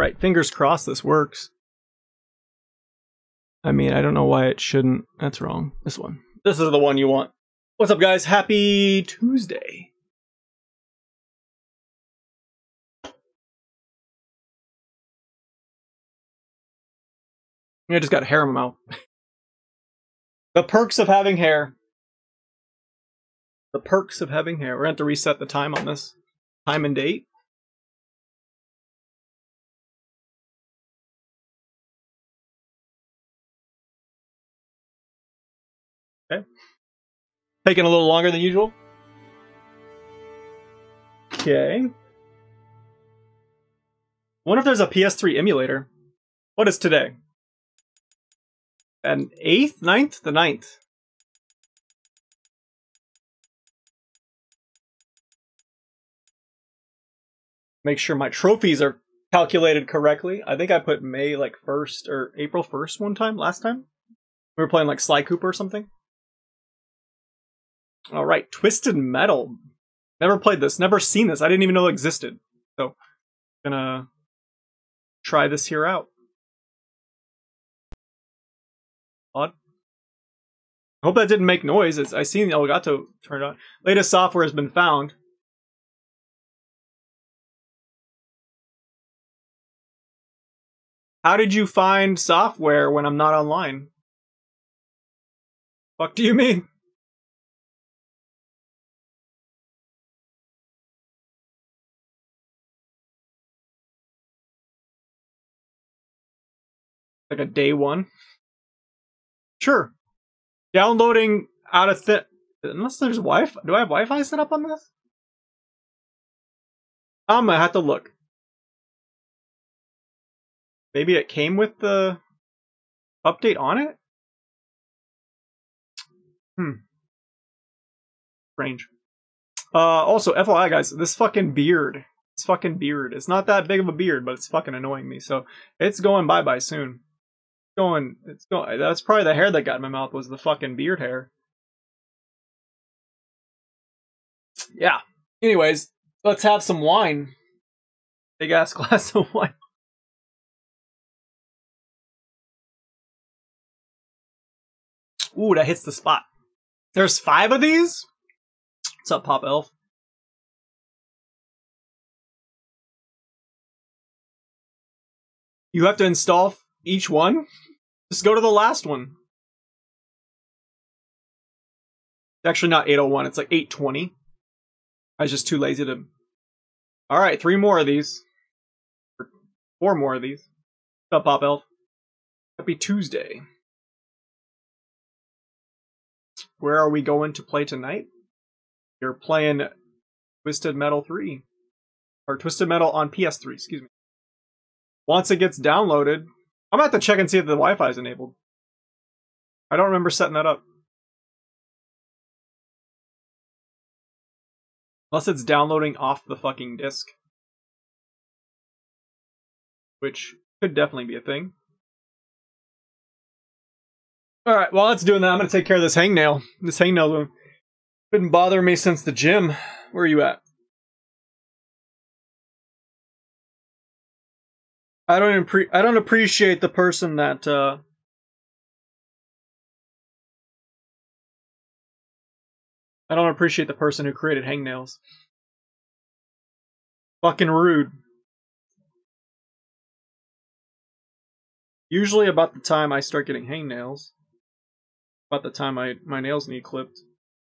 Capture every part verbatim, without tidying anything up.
Alright, fingers crossed this works. I mean, I don't know why it shouldn't. That's wrong. This one. This is the one you want. What's up, guys? Happy Tuesday. I just got hair in my mouth. The perks of having hair. The perks of having hair. We're going to have to reset the time on this. Time and date. Okay. Taking a little longer than usual. Okay. Wonder if there's a P S three emulator. What is today? An eighth? Ninth? The ninth. Make sure my trophies are calculated correctly. I think I put May like first or April first one time, last time. We were playing like Sly Cooper or something. Alright, Twisted Metal. Never played this, never seen this. I didn't even know it existed. So, gonna try this here out. Odd. I hope that didn't make noise. It's, I seen Elgato turn it on. Latest software has been found. How did you find software when I'm not online? Fuck do you mean? Like a day one? Sure. Downloading out of th unless there's Wi-Fi. Do I have Wi-Fi set up on this? I'm gonna have to look. Maybe it came with the update on it? Hmm. Strange. Uh, also, F Y I guys, this fucking beard. This fucking beard. It's not that big of a beard, but it's fucking annoying me. So, it's going bye-bye soon. It's going, it's going, that's probably the hair that got in my mouth was the fucking beard hair. Yeah. Anyways, let's have some wine. Big ass glass of wine. Ooh, that hits the spot. There's five of these? What's up, Pop Elf? You have to install each one? Just go to the last one. It's actually not eight oh one, it's like eight twenty. I was just too lazy to... Alright, three more of these. Four more of these. What's up, Pop Elf? Happy Tuesday. Where are we going to play tonight? You're playing Twisted Metal three. Or Twisted Metal on P S three, excuse me. Once it gets downloaded, I'm gonna have to check and see if the Wi-Fi is enabled. I don't remember setting that up. Unless it's downloading off the fucking disk. Which could definitely be a thing. Alright, while it's doing that, I'm gonna take care of this hangnail. This hangnail been bothering me since the gym. Where are you at? I don't appre I don't appreciate the person that uh I don't appreciate the person who created hangnails. Fucking rude. Usually about the time I start getting hangnails, about the time I my nails need clipped.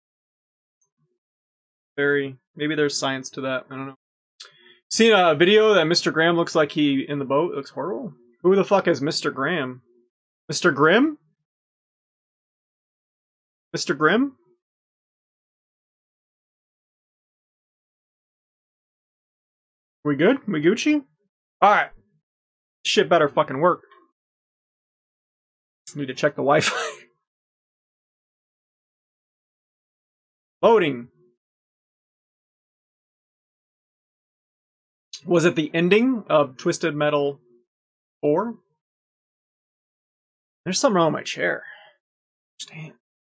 Very maybe there's science to that. I don't know. Seen a video that Mister Graham looks like he in the boat. It looks horrible. Who the fuck is Mister Graham? Mister Grimm? Mister Grimm? We good? We Gucci? Alright. Shit better fucking work. Need to check the Wi-Fi. Loading. Was it the ending of Twisted Metal four? There's something wrong with my chair. Damn.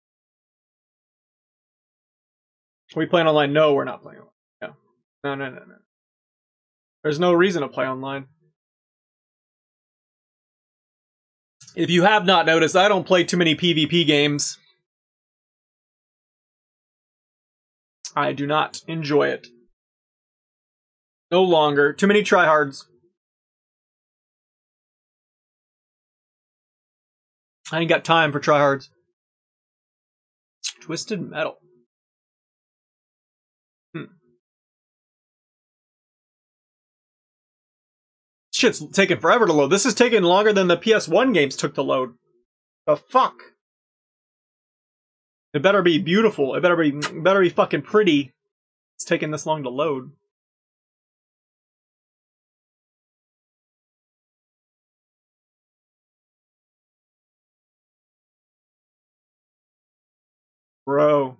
Are we playing online? No, we're not playing online. No. No, no, no, no. There's no reason to play online. If you have not noticed, I don't play too many PvP games. I do not enjoy it. No longer. Too many tryhards. I ain't got time for tryhards. Twisted Metal. Hmm. Shit's taking forever to load. This is taking longer than the P S one games took to load. The fuck? It better be beautiful. It better be it better be fucking pretty. It's taking this long to load. Bro.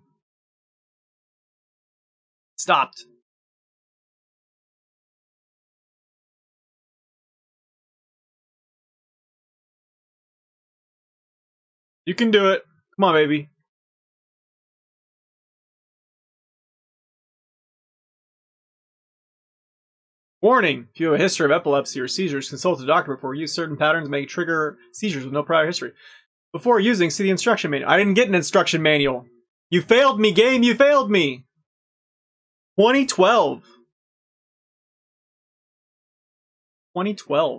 Stopped. You can do it. Come on, baby. Warning! If you have a history of epilepsy or seizures, consult a doctor before use. Certain patterns may trigger seizures with no prior history. Before using, see the instruction manual. I didn't get an instruction manual. You failed me, game! You failed me! twenty twelve. twenty twelve.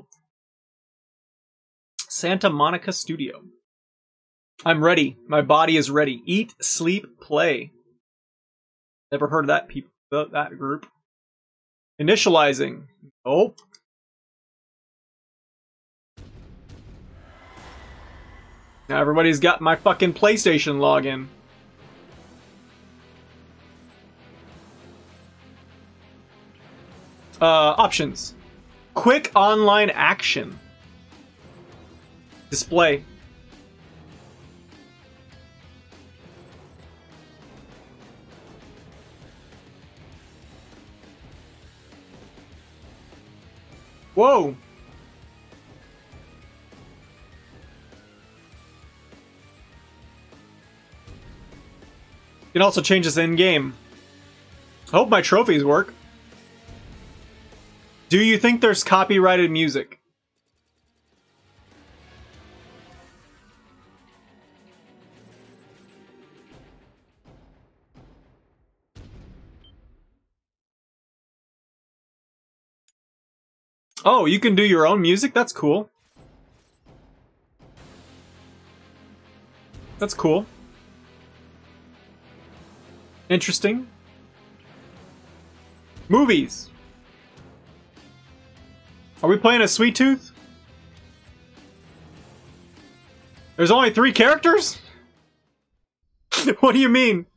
Santa Monica Studio. I'm ready. My body is ready. Eat, sleep, play. Never heard of that people that group. Initializing. Oh. Now everybody's got my fucking PlayStation login. Uh, options. Quick online action. Display. Whoa! You can also change this in-game. I hope my trophies work. Do you think there's copyrighted music? Oh, you can do your own music? That's cool. That's cool. Interesting. Movies. Are we playing a Sweet Tooth? There's only three characters? What do you mean?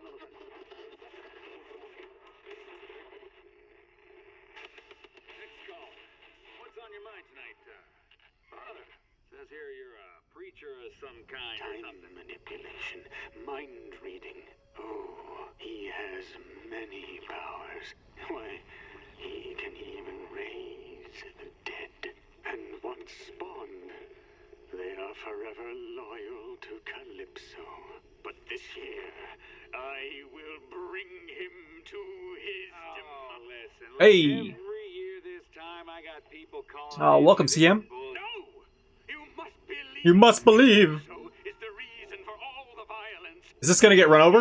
Some kind of time manipulation, mind reading. Oh, he has many powers. Why, he can even raise the dead. And once spawned, they are forever loyal to Calypso. But this year, I will bring him to his oh, listen, hey! Every year this time, I got people calling. Oh, welcome, C M. No! You must believe. Is this gonna get run over? I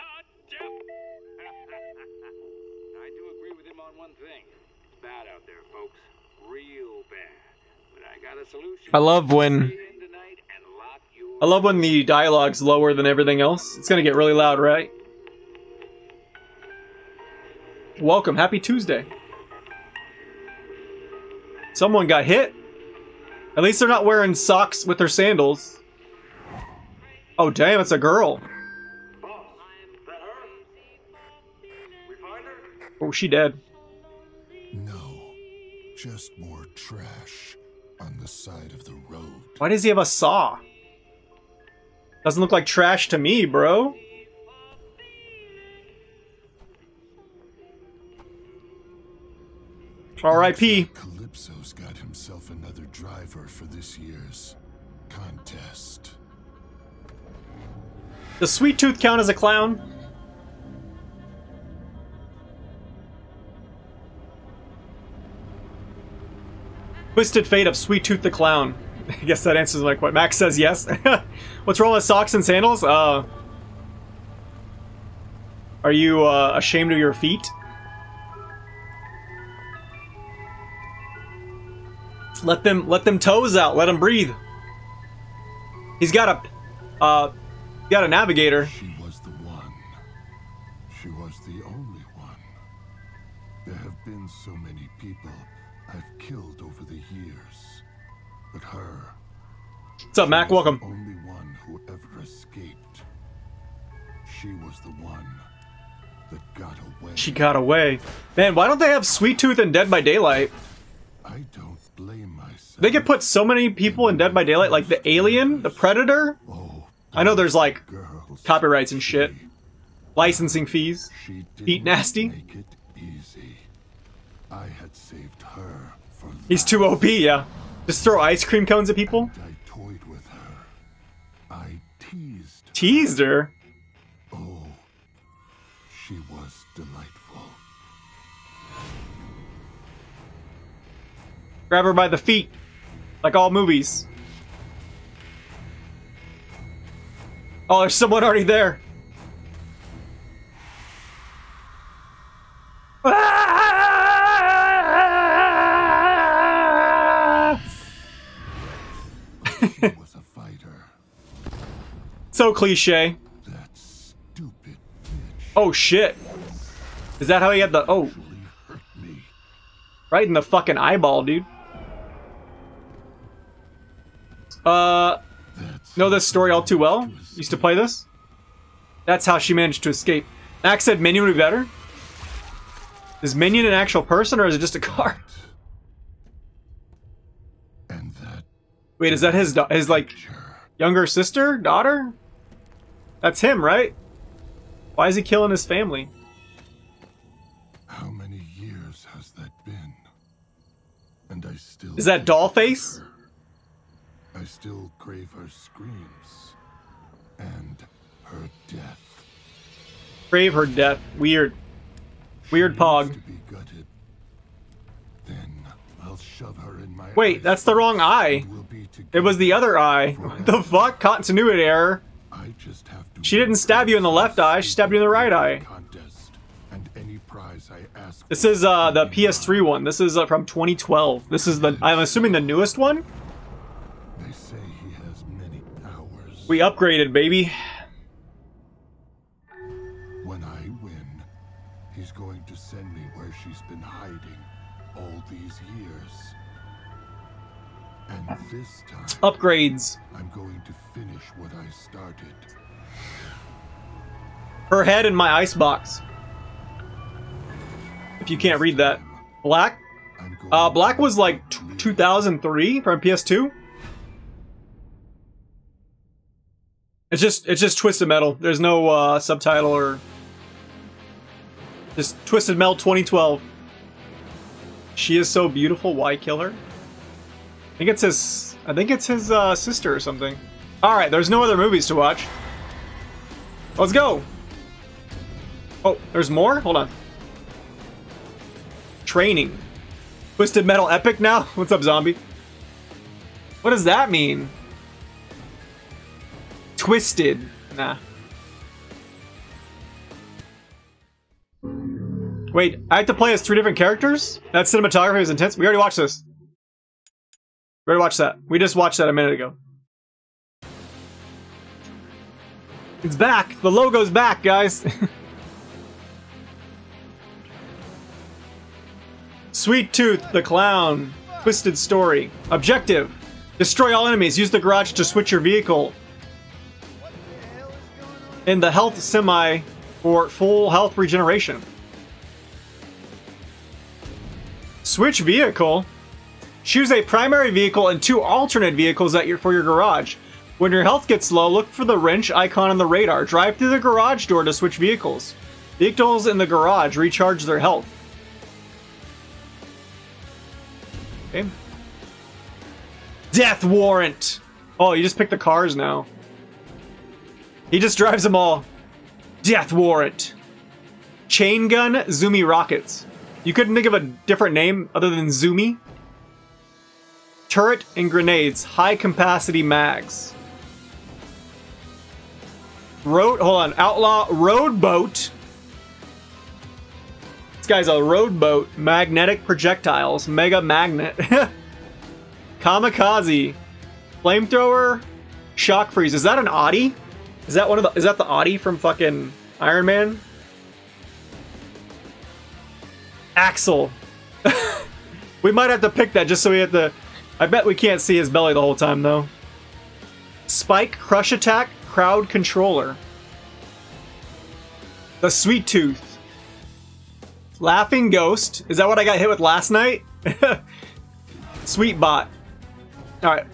do agree with him on one thing. It's bad out there, folks. Real bad. But I got a solution. I love when I love when the dialogue's lower than everything else. It's gonna get really loud, right? Welcome, happy Tuesday. Someone got hit. At least they're not wearing socks with their sandals. Oh, damn, it's a girl. Oh, she dead. No, just more trash on the side of the road. Why does he have a saw? Doesn't look like trash to me, bro. R I P Calypso's got himself another driver for this year's contest. Does Sweet Tooth count as a clown? Twisted Fate of Sweet Tooth the Clown. I guess that answers my question. Max says yes. What's wrong with socks and sandals? Uh, are you uh, ashamed of your feet? Let them let them toes out. Let him breathe. He's got a uh, got a navigator. She was the one. She was the only one. There have been so many people I've killed over the years, but her. What's up, Mac? Welcome. The only one who ever escaped. She was the one that got away. She got away. Man, why don't they have Sweet Tooth in Dead by Daylight? I don't blame myself. They could put so many people in Dead by Daylight, like the Alien, the Predator. Oh, I know there's like girls, copyrights and shit, she, licensing fees, she feet nasty. Make it easy. I had saved her for He's too O P, yeah. Just throw ice cream cones at people. I toyed with her. I teased. her. Teased her. Oh, she was delightful. Grab her by the feet, like all movies. Oh, there's someone already there. She was a fighter. So cliche. That stupid bitch Oh shit. Is that how he had the... Oh, actually hurt me. right in the fucking eyeball, dude. Uh, That's know this story all too well? Used to play this? That's how she managed to escape. Max said Minion would be better? Is Minion an actual person or is it just a car? And that Wait, is that his, do- his like, picture. younger sister? Daughter? That's him, right? Why is he killing his family? How many years has that been? And I still Is that doll face? her. I still crave her screams and her death. Crave her death. Weird. Weird She pog. needs to be gutted. Then I'll shove her in my Wait, eyes that's the wrong eye. and we'll be It was the other eye. What the fuck? Continuity error. I just have to She didn't stab you in the left eye, she stabbed you in the right eye. Contest, and any prize I ask This is uh, the P S three one. This is uh, from twenty twelve. This is the, I'm assuming the newest one? They say he has many powers. We upgraded, baby. When I win, he's going to send me where she's been hiding all these years. And this time, Upgrades. I'm going to finish what I started. Her head in my icebox. If you can't read that. Black? I'm going Uh, Black was like to live. two thousand three from P S two. It's just it's just Twisted Metal. There's no uh, subtitle or just Twisted Metal twenty twelve. She is so beautiful. Why kill her? I think it's his. I think it's his uh, sister or something. All right. There's no other movies to watch. Let's go. Oh, there's more. Hold on. Training. Twisted Metal Epic now? What's up, zombie? What does that mean? Twisted. Nah. Wait, I have to play as three different characters? That cinematography is intense. We already watched this. We already watched that. We just watched that a minute ago. It's back. The logo's back, guys. Sweet Tooth, the Clown. Twisted Story. Objective. Destroy all enemies. Use the garage to switch your vehicle. In the health semi for full health regeneration. Switch vehicle. Choose a primary vehicle and two alternate vehicles at your, for your garage. When your health gets low, look for the wrench icon on the radar. Drive through the garage door to switch vehicles. Vehicles in the garage recharge their health. Okay. Death Warrant. Oh, you just pick the cars now. He just drives them all. Death Warrant. Chain Gun, Zoomy Rockets. You couldn't think of a different name other than Zoomy? turret and grenades, high capacity mags. Road, hold on, outlaw road boat. This guy's a road boat. Magnetic projectiles, mega magnet. Kamikaze, flamethrower, shock freeze. Is that an Audi? Is that one of the? Is that the Audi from fucking Iron Man? Axle. We might have to pick that just so we have to. I bet we can't see his belly the whole time though. Spike, crush attack, crowd controller. The sweet tooth. Laughing ghost. Is that what I got hit with last night? Sweet bot. All right.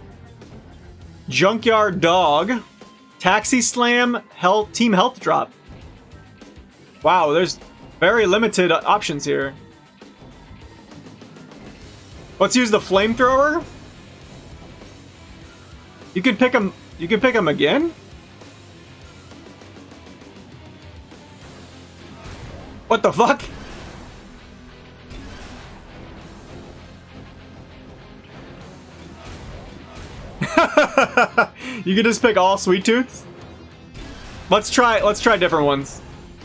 Junkyard dog. Taxi slam. Health team health drop. Wow, there's very limited uh, options here. Let's use the flamethrower. You can pick him. You can pick him again. What the fuck? You can just pick all sweet tooths. Let's try. Let's try different ones.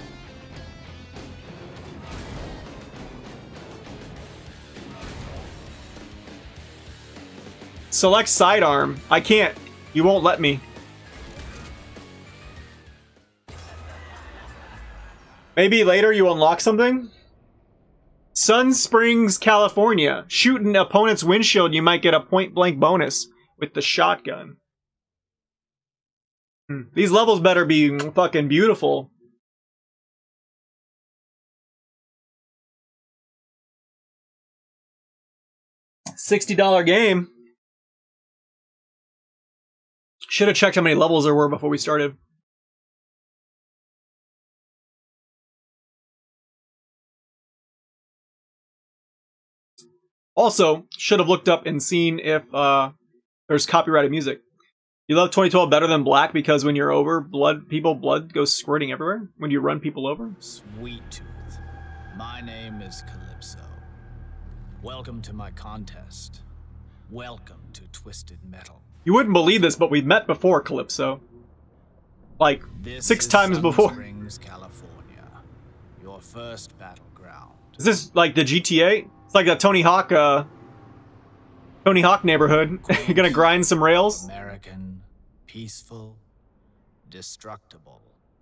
Select sidearm. I can't. You won't let me. Maybe later you unlock something? Sun Springs, California. Shoot an opponent's windshield, you might get a point-blank bonus with the shotgun. Hmm. These levels better be fucking beautiful. sixty dollar game. Should have checked how many levels there were before we started. Also, should have looked up and seen if uh, there's copyrighted music. You love twenty twelve better than Black because when you're over, blood people blood goes squirting everywhere when you run people over. Sweet Tooth. My name is Calypso. Welcome to my contest. Welcome to Twisted Metal. You wouldn't believe this, but we've met before, Calypso. Like, this six is times Sun before. Springs, California. Your first battleground. Is this like the G T A? It's like a Tony Hawk, uh... Tony Hawk neighborhood. You're gonna grind some rails? American, peaceful, destructible.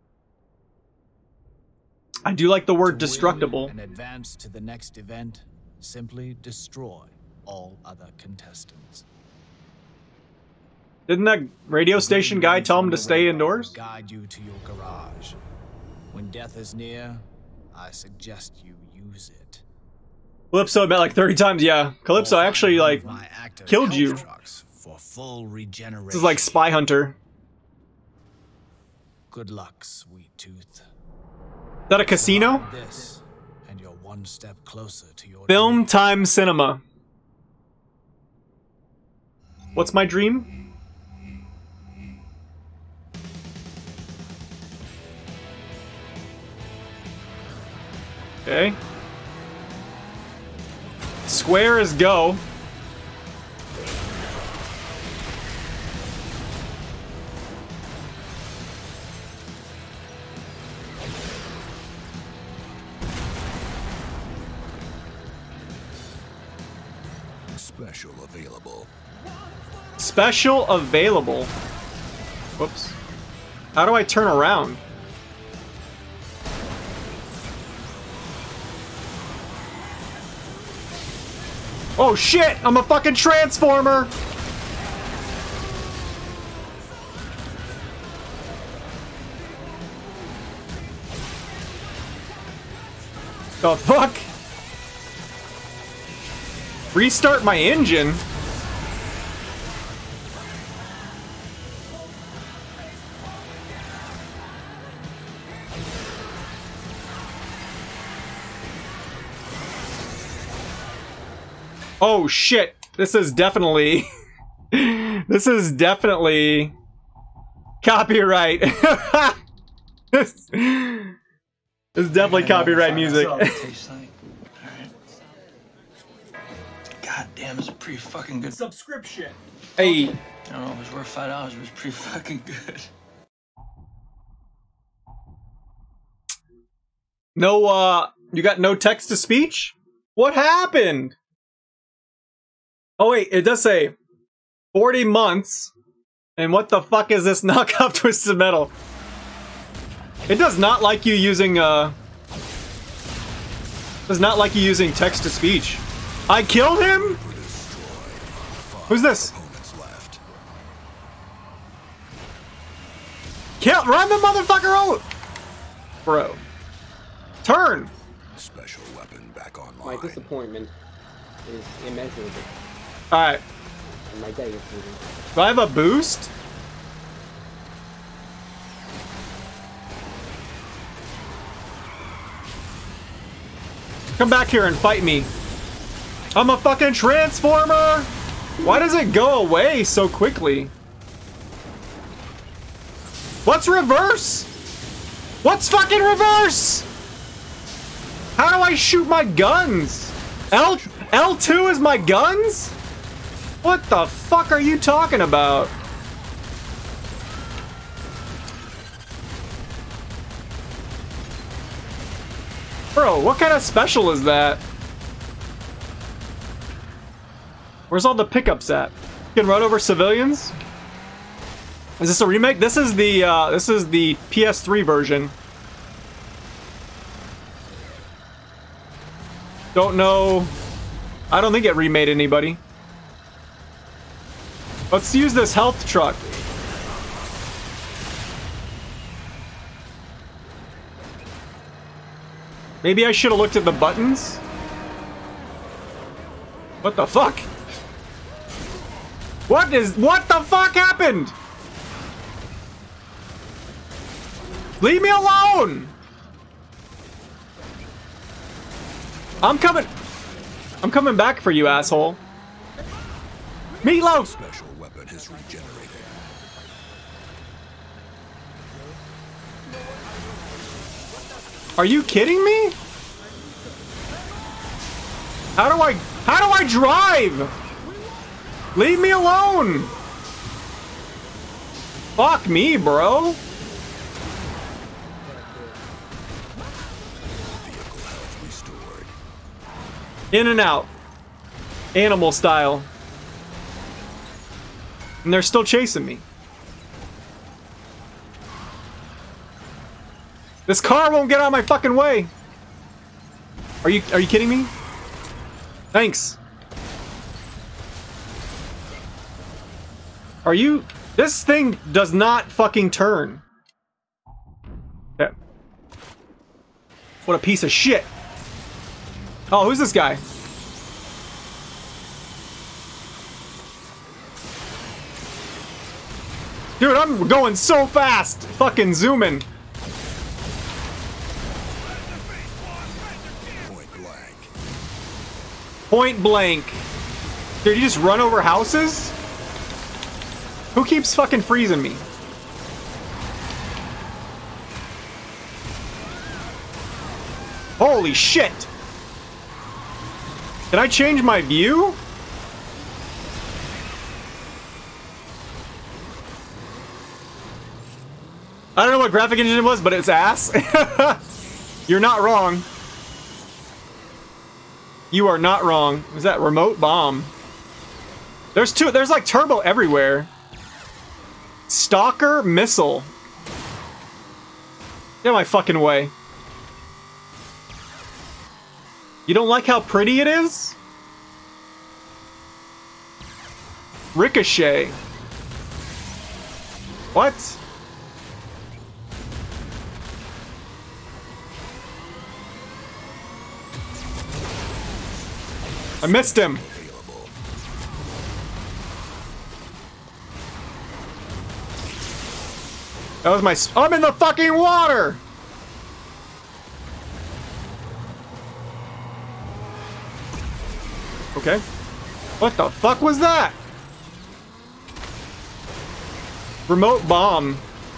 I do like the word To destructible. win and advance to the next event, simply destroy all other contestants. Didn't that radio station guy tell him to stay indoors? Guide you to your garage. When death is near, I suggest you use it. Calypso met like thirty times, yeah. Calypso actually, like, killed you. For full regeneration. This is like Spy Hunter. Good luck, Sweet Tooth. Is that a casino? This, and you're one step closer to your Film dream. Time Cinema. What's my dream? Okay. Square is go. Special available. Special available. Whoops. How do I turn around? Oh shit! I'm a fucking transformer! The fuck? Restart my engine? Oh shit, this is definitely, this is definitely copyright. this, this is definitely copyright music. That's all it tastes like. All right. God damn. Damn, it's a pretty fucking good subscription. Hey. I don't know if it's worth five dollars, but it's pretty fucking good. No, uh, you got no text to speech? What happened? Oh wait, it does say forty months. And what the fuck is this knockoff Twisted Metal? It does not like you using, uh... does not like you using text to speech. I killed him? Who's this? Kill- run the motherfucker out! Bro. Turn! Special weapon back online. My disappointment is immeasurable. Alright. And my day is moving. Do I have a boost? Come back here and fight me. I'm a fucking transformer! Why does it go away so quickly? What's reverse? What's fucking reverse? How do I shoot my guns? L L2 is my guns? What the fuck are you talking about? Bro, what kind of special is that? Where's all the pickups at? You can run over civilians? Is this a remake? This is the uh, this is the P S three version. Don't know. I don't think it remade anybody. Let's use this health truck. Maybe I should have looked at the buttons. What the fuck? What is, what the fuck happened? Leave me alone! I'm coming. I'm coming back for you, asshole. Meatloaf! Special weapon is regenerated. Are you kidding me? How do I, how do I drive? Leave me alone. Fuck me, bro. Vehicle health restored. In and out. Animal style. And they're still chasing me. This car won't get out of my fucking way. Are you are you kidding me? Thanks. Are you? This thing does not fucking turn. Yeah. What a piece of shit. Oh, who's this guy? Dude, I'm going so fast. Fucking zooming. Point blank. Dude, you just run over houses? Who keeps fucking freezing me? Holy shit! Can I change my view? I don't know what graphic engine it was, but it's ass. You're not wrong. You are not wrong. Is that remote bomb? There's two. There's like turbo everywhere. Stalker missile. Get my fucking way. You don't like how pretty it is? Ricochet. What? I missed him. That was my... Sp I'm in the fucking water! Okay. What the fuck was that? Remote bomb.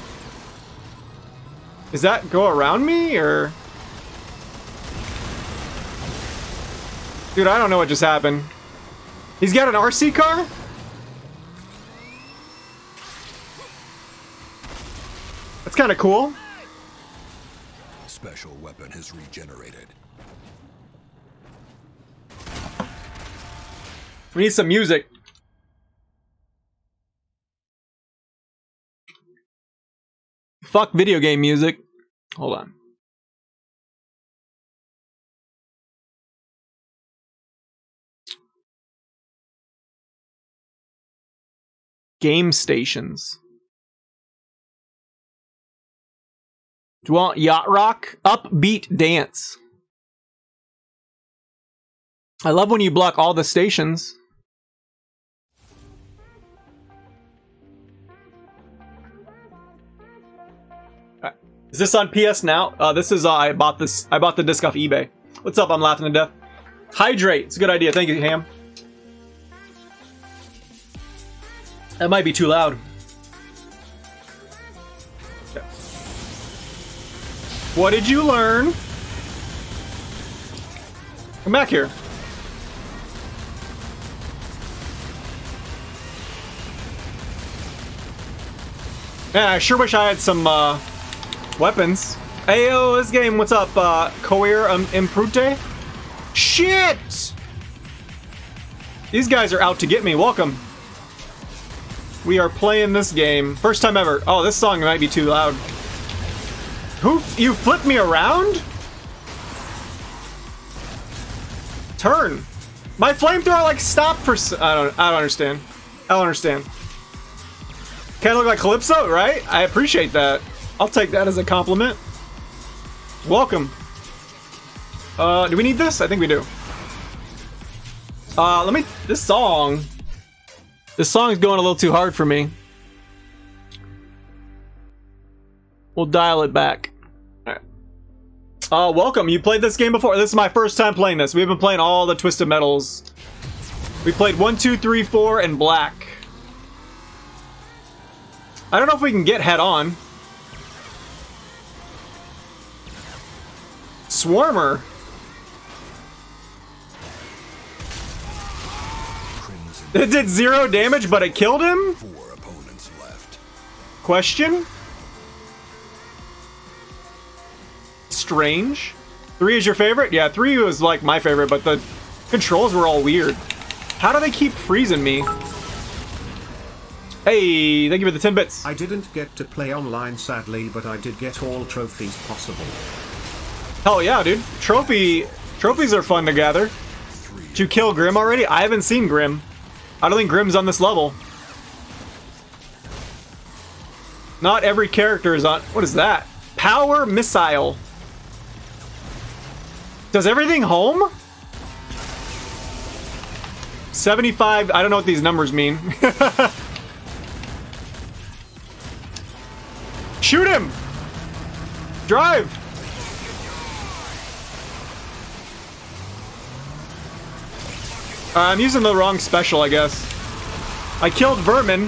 Does that go around me, or... Dude, I don't know what just happened. He's got an R C car? That's kind of cool. Special weapon has regenerated. We need some music. Fuck video game music. Hold on. Game stations. Do you want yacht rock? Upbeat dance. I love when you block all the stations. Is this on P S Now? Uh, this is, uh, I bought this, I bought the disc off eBay. What's up? I'm laughing to death. Hydrate. It's a good idea. Thank you, Ham. That might be too loud. Okay. What did you learn? Come back here. Man, I sure wish I had some, uh, weapons. Ayo, this game, what's up? Uh, Coir um, Imprute? Shit! These guys are out to get me. Welcome. We are playing this game. First time ever. Oh, this song might be too loud. Who? You flipped me around? Turn. My flamethrower like stopped for. S I don't. I don't understand. I don't understand. Kind of look like Calypso, right? I appreciate that. I'll take that as a compliment. Welcome. Uh, do we need this? I think we do. Uh, let me. This song. This song's going a little too hard for me. We'll dial it back. Alright. Uh, welcome. You played this game before? This is my first time playing this. We've been playing all the Twisted Metals. We played one, two, three, four, and Black. I don't know if we can get head on. Swarmer. It did zero damage, but it killed him? Four opponents left. Question? Strange. Three is your favorite? Yeah, three was like my favorite, but the controls were all weird. How do they keep freezing me? Hey, thank you for the ten bits. I didn't get to play online sadly, but I did get all trophies possible. Hell yeah, dude. Trophy trophies are fun to gather. Did you kill Grim already? I haven't seen Grim. I don't think Grim's on this level. Not every character is on. What is that? Power missile. Does everything home? seventy-five. I don't know what these numbers mean. Shoot him! Drive! Uh, I'm using the wrong special, I guess. I killed Vermin.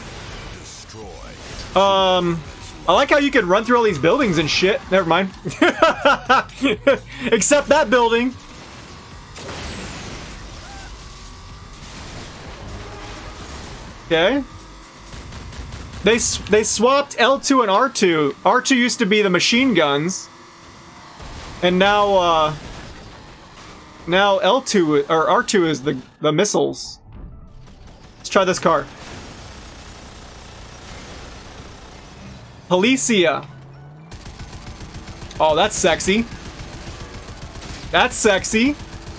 Um, I like how you can run through all these buildings and shit. Never mind. Except that building. Okay. They they swapped L two and R two. R two used to be the machine guns, and now uh, now L two or R two is the the missiles. Let's try this car. Policia. Oh, that's sexy. That's sexy.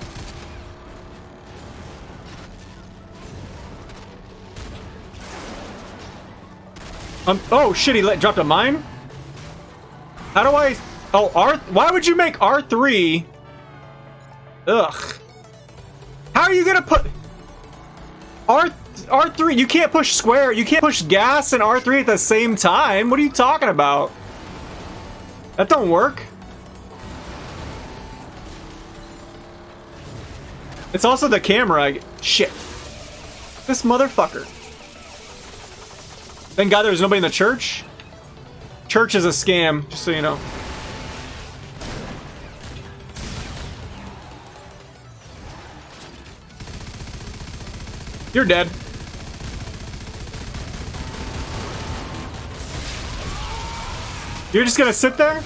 Um, oh shit, he let, dropped a mine? How do I... Oh, R... Why would you make R three? Ugh. How are you gonna put... R... R three, you can't push square, you can't push gas and R three at the same time. What are you talking about? That don't work. It's also the camera. Shit. This motherfucker. Thank God there's nobody in the church. Church is a scam, just so you know. You're dead. You're just gonna sit there?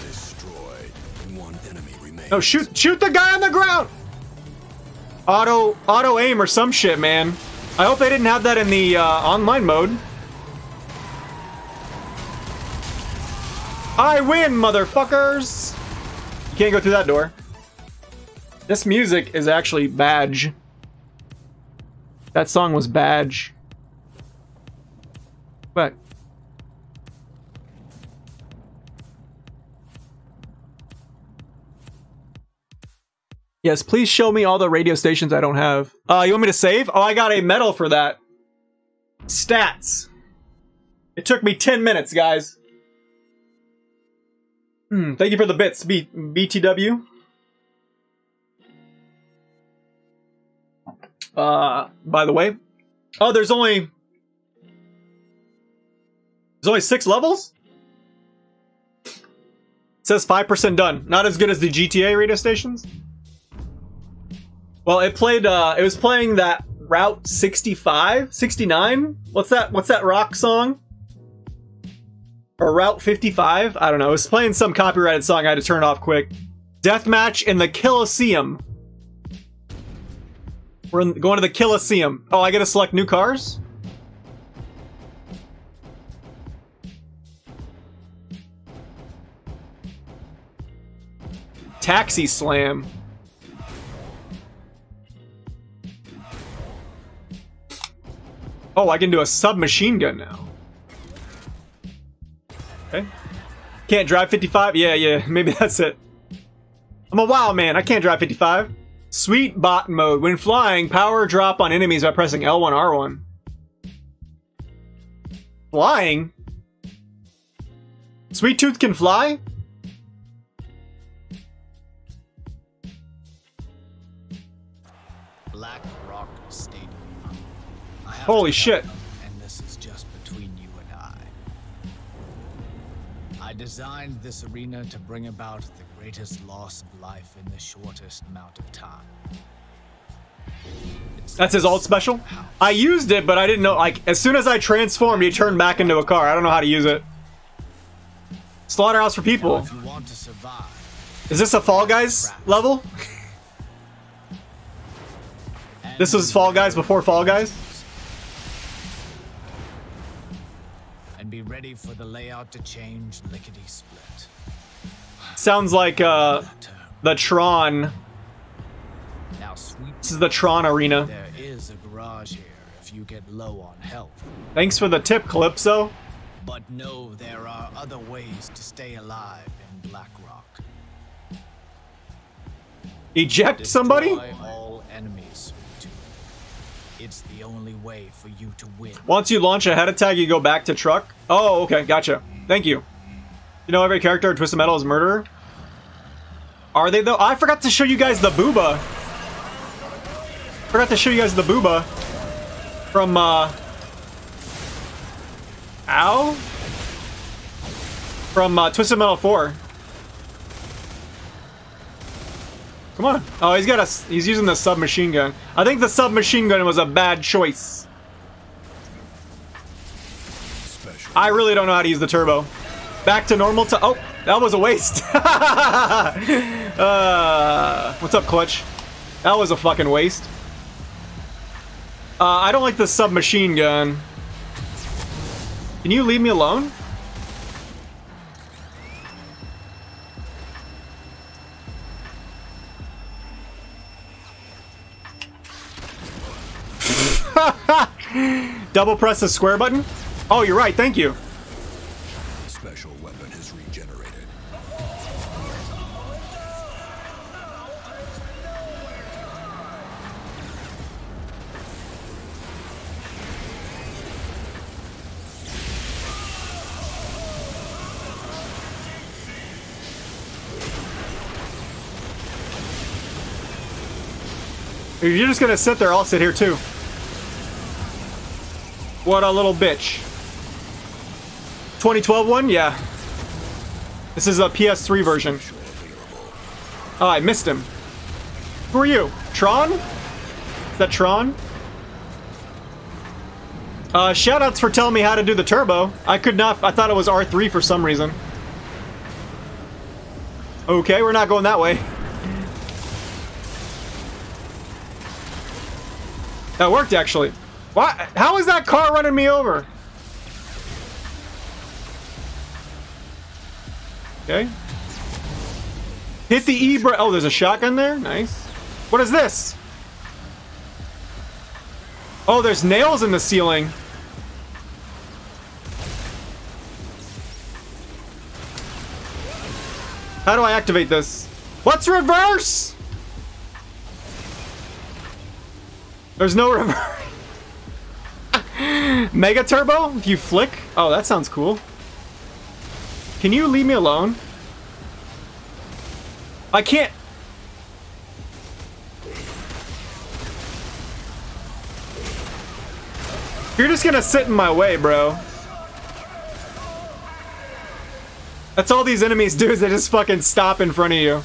No, shoot, shoot the guy on the ground! Auto, auto aim or some shit, man. I hope they didn't have that in the uh, online mode. I win, motherfuckers! You can't go through that door. This music is actually Badge. That song was Badge. But yes, please show me all the radio stations I don't have. Uh, you want me to save? Oh, I got a medal for that. Stats. It took me ten minutes, guys. Hmm, thank you for the bits, B BTW. Uh, by the way. Oh, there's only... There's only six levels? It says five percent done. Not as good as the G T A radio stations? Well, it played, uh, it was playing that Route sixty-five? sixty-nine? What's that, what's that rock song? Or Route fifty-five? I don't know. It was playing some copyrighted song. I had to turn it off quick. Deathmatch in the Colosseum. We're in, going to the Colosseum. Oh, I get to select new cars? Taxi Slam. Oh, I can do a submachine gun now. Okay. Can't drive fifty-five? Yeah, yeah, maybe that's it. I'm a wild man. I can't drive fifty-five. Sweet bot mode. When flying, power drop on enemies by pressing L one R one. Flying? Sweet Tooth can fly? Black Rock Stadium. I have Holy to shit. know, and this is just between you and I. I designed this arena to bring about the greatest loss of life in the shortest amount of time. It's That's his alt special? I used it, but I didn't know, like, as soon as I transformed, he turned back into a car. I don't know how to use it. Slaughterhouse for people. If you want to survive, Is this a Fall Guys level? This was Fall Guys before Fall Guys? and be ready for the layout to change lickety split. Sounds like uh, the Tron. Now, sweet. This is the Tron arena. There is a garage here if you get low on health. Thanks for the tip, Calypso. But know there are other ways to stay alive in Black Rock. Eject somebody? Destroy all enemies, Sweet Tooth. It's the only way for you to win. Once you launch a head attack, you go back to truck? Oh, okay, gotcha. Thank you. You know every character in Twisted Metal is murderer? Are they though? I forgot to show you guys the booba. Forgot to show you guys the booba. From, uh... Ow? From, uh, Twisted Metal four. Come on. Oh, he's got a... He's using the submachine gun. I think the submachine gun was a bad choice. I really don't know how to use the turbo. Back to normal to... Oh, that was a waste. uh, what's up, Clutch? That was a fucking waste. Uh, I don't like the submachine gun. Can you leave me alone? Double press the square button? Oh, you're right, thank you. Special weapon is regenerated. If you're just gonna sit there, I'll sit here too. What a little bitch. twenty twelve one? Yeah. This is a P S three version. Oh, I missed him. Who are you? Tron? Is that Tron? Uh, shoutouts for telling me how to do the turbo. I could not. I thought it was R three for some reason. Okay, we're not going that way. That worked actually. What? How is that car running me over? Okay. Hit the E brake. Oh, there's a shotgun there. Nice. What is this? Oh, there's nails in the ceiling. How do I activate this? What's reverse? There's no reverse. Mega turbo? If you flick? Oh, that sounds cool. Can you leave me alone? I can't. You're just gonna sit in my way, bro. That's all these enemies do, is they just fucking stop in front of you.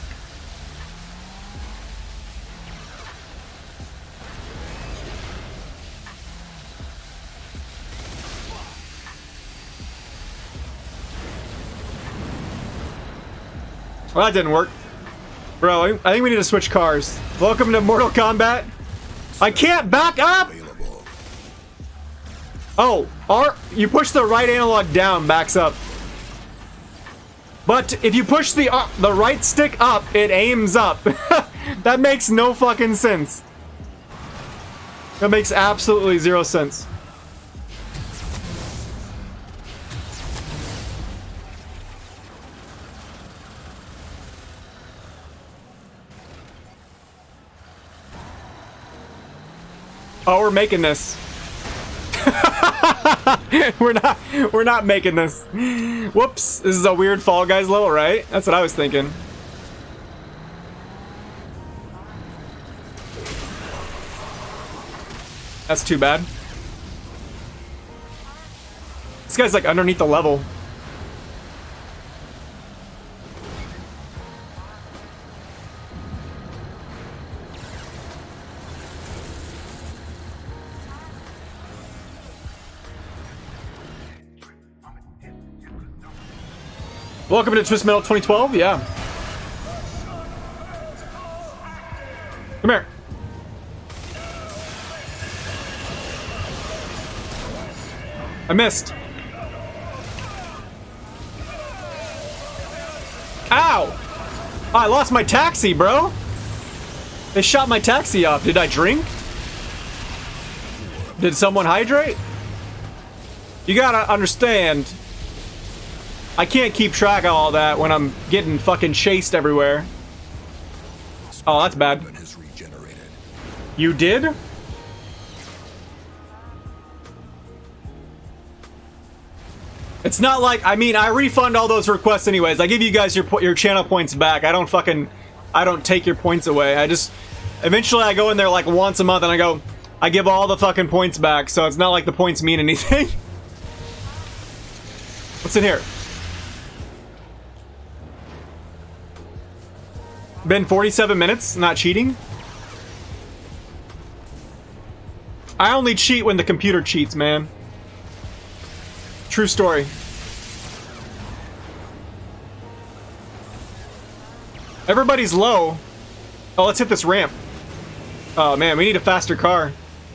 Well, that didn't work. Bro, I think we need to switch cars. Welcome to Mortal Kombat. I can't back up! Oh, R, you push the right analog down, backs up. But if you push the uh, the right stick up, it aims up. That makes no fucking sense. That makes absolutely zero sense. Oh, we're making this. we're not we're not making this. Whoops, this is a weird Fall Guys level, right? That's what I was thinking. That's too bad. This guy's like underneath the level. Welcome to Twist Metal twenty twelve, yeah. Come here. I missed. Ow! Oh, I lost my taxi, bro. They shot my taxi off. Did I drink? Did someone hydrate? You gotta understand, I can't keep track of all that when I'm getting fucking chased everywhere. Oh, that's bad. You did? It's not like, I mean, I refund all those requests anyways. I give you guys your your channel points back. I don't fucking, I don't take your points away. I just, eventually I go in there like once a month and I go, I give all the fucking points back. So it's not like the points mean anything. What's in here? Been forty-seven minutes, not cheating. I only cheat when the computer cheats, man. True story. Everybody's low. Oh, let's hit this ramp. Oh man, we need a faster car.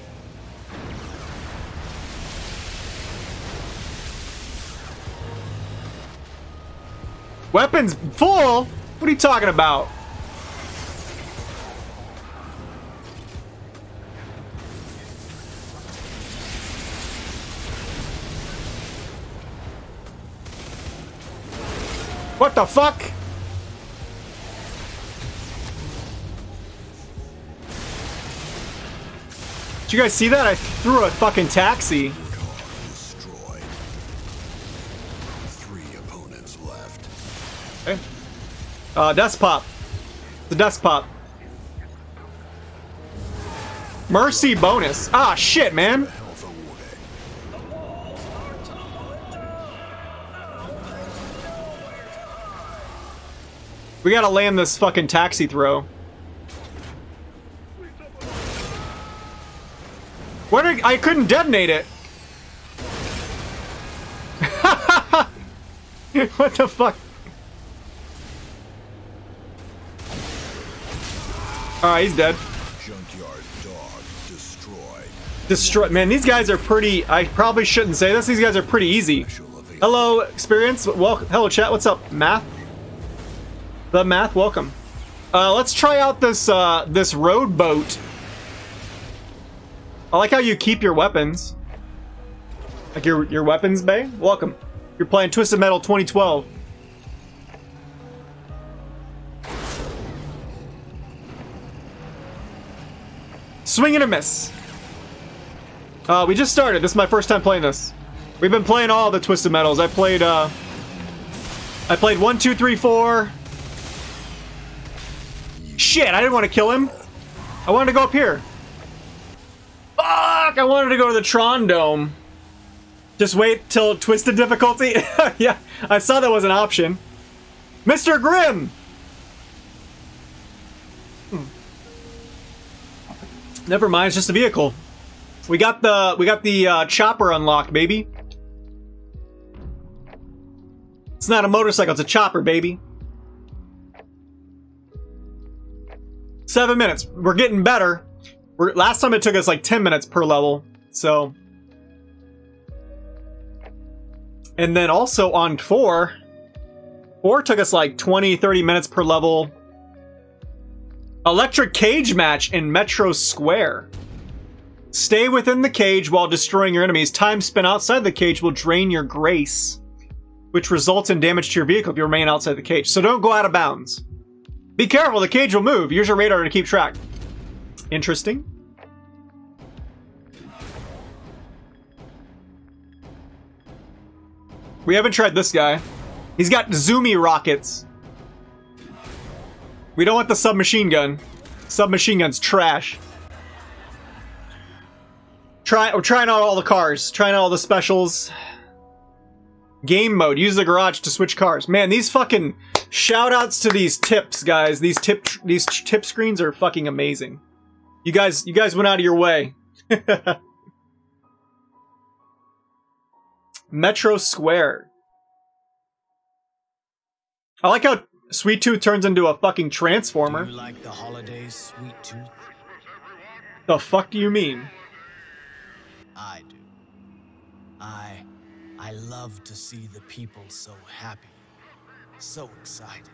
Weapons full? What are you talking about? What the fuck? Did you guys see that? I threw a fucking taxi. Destroyed. Three opponents left. Okay. Uh, desk pop. The desk pop. Mercy bonus. Ah, shit, man. We gotta land this fucking taxi throw. What? Are, I couldn't detonate it. What the fuck? Alright, he's dead. Junkyard dog destroyed. Destroy. Man, these guys are pretty. I probably shouldn't say this. These guys are pretty easy. Hello, experience. Welcome. Hello, chat. What's up, math? The math. Welcome. Uh, let's try out this uh, this road boat. I like how you keep your weapons. Like your your weapons bay. Welcome. You're playing Twisted Metal twenty twelve. Swing and a miss. Uh, we just started. This is my first time playing this. We've been playing all the Twisted Metals. I played, uh... I played one, two, three, four. Shit, I didn't want to kill him. I wanted to go up here. Fuck! I wanted to go to the Tron Dome. Just wait till Twisted difficulty? Yeah, I saw that was an option. Mister Grimm! Hmm. Never mind, it's just a vehicle. We got the we got the uh, chopper unlocked, baby. It's not a motorcycle, it's a chopper, baby. Seven minutes. We're getting better. We're, last time it took us like ten minutes per level, so. And then also on four, four took us like twenty, thirty minutes per level. Electric cage match in Metro Square. Stay within the cage while destroying your enemies. Time spent outside the cage will drain your grace, which results in damage to your vehicle if you remain outside the cage. So don't go out of bounds. Be careful, the cage will move. Use your radar to keep track. Interesting. We haven't tried this guy. He's got zoomy rockets. We don't want the submachine gun. Submachine gun's trash. Try, we're trying out all the cars. Trying out all the specials. Game mode. Use the garage to switch cars. Man, these fucking shout-outs to these tips, guys. These tip these tip screens are fucking amazing. You guys, you guys went out of your way. Metro Square. I like how Sweet Tooth turns into a fucking transformer. Do you like the holidays, Sweet Tooth? The fuck do you mean? I do. I... I love to see the people so happy. So excited.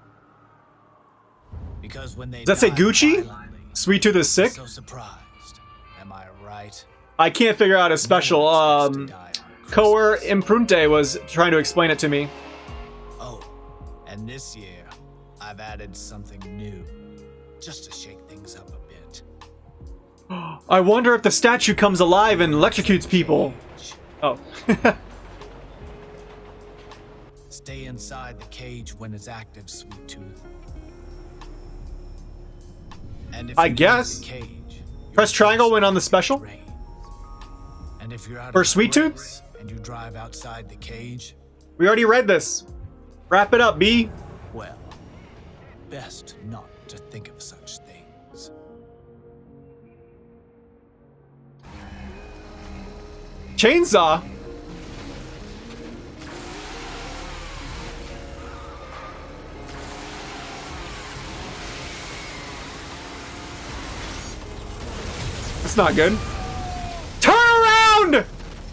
Because when they Does that say die Gucci? violently, Sweet Tooth is sick? so surprised. Am I right? I can't figure out his special. Um, Coer Imprunte was trying to explain it to me. Oh, and this year, I've added something new. Just to shake things up a bit. I wonder if the statue comes alive and electrocutes people. Oh. Stay inside the cage when it's active, Sweet Tooth. And if I you guess. leave the cage, Press triangle when on the special. rains. And if you're out For of Sweet Tooth? grace and you drive outside the cage, We already read this. Wrap it up, B. well, best not to think of such things. Chainsaw. That's not good. Turn around!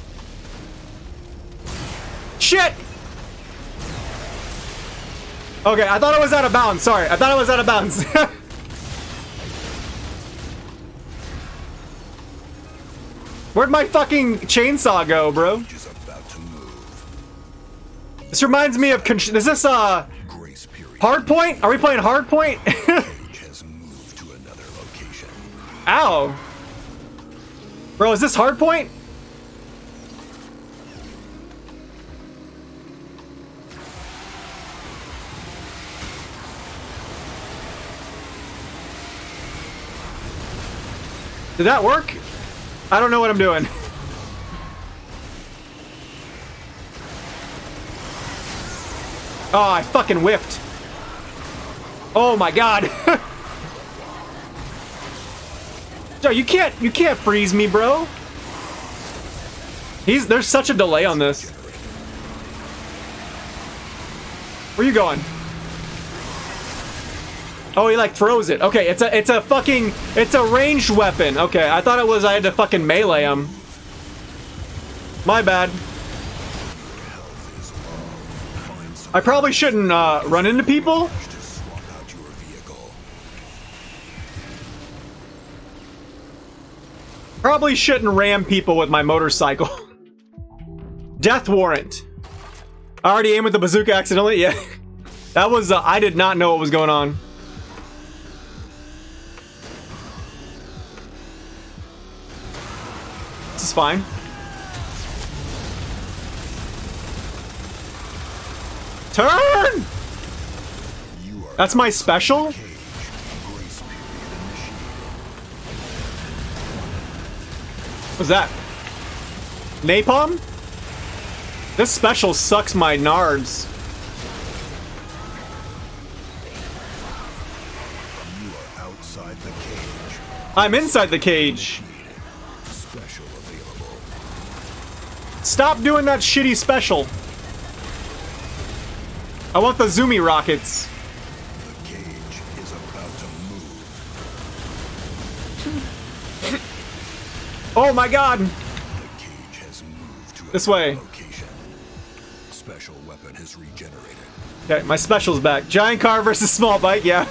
Shit! Okay, I thought I was out of bounds. Sorry, I thought I was out of bounds. Where'd my fucking chainsaw go, bro? This reminds me of... Is this, uh... Hardpoint? Are we playing Hardpoint? Ow. Bro, is this Hardpoint? Did that work? I don't know what I'm doing. Oh, I fucking whiffed. Oh my god. Joe, you can't you can't freeze me, bro. He's there's such a delay on this. Where you going? Oh, he like throws it. Okay, it's a it's a fucking it's a ranged weapon. Okay, I thought it was I had to fucking melee him. My bad. I probably shouldn't uh, run into people. Probably shouldn't ram people with my motorcycle. Death warrant. I already aimed with the bazooka accidentally. Yeah, that was. Uh, I did not know what was going on. This is fine. Turn! That's my special? What's that? Napalm? This special sucks my nards. You are outside the cage. I'm inside the cage. Special available. Stop doing that shitty special. I want the zoomy rockets. The cage is about to move. Oh my god! The cage has moved to This another way. location. Special weapon has regenerated. Okay, my special's back. Giant car versus small bike, yeah.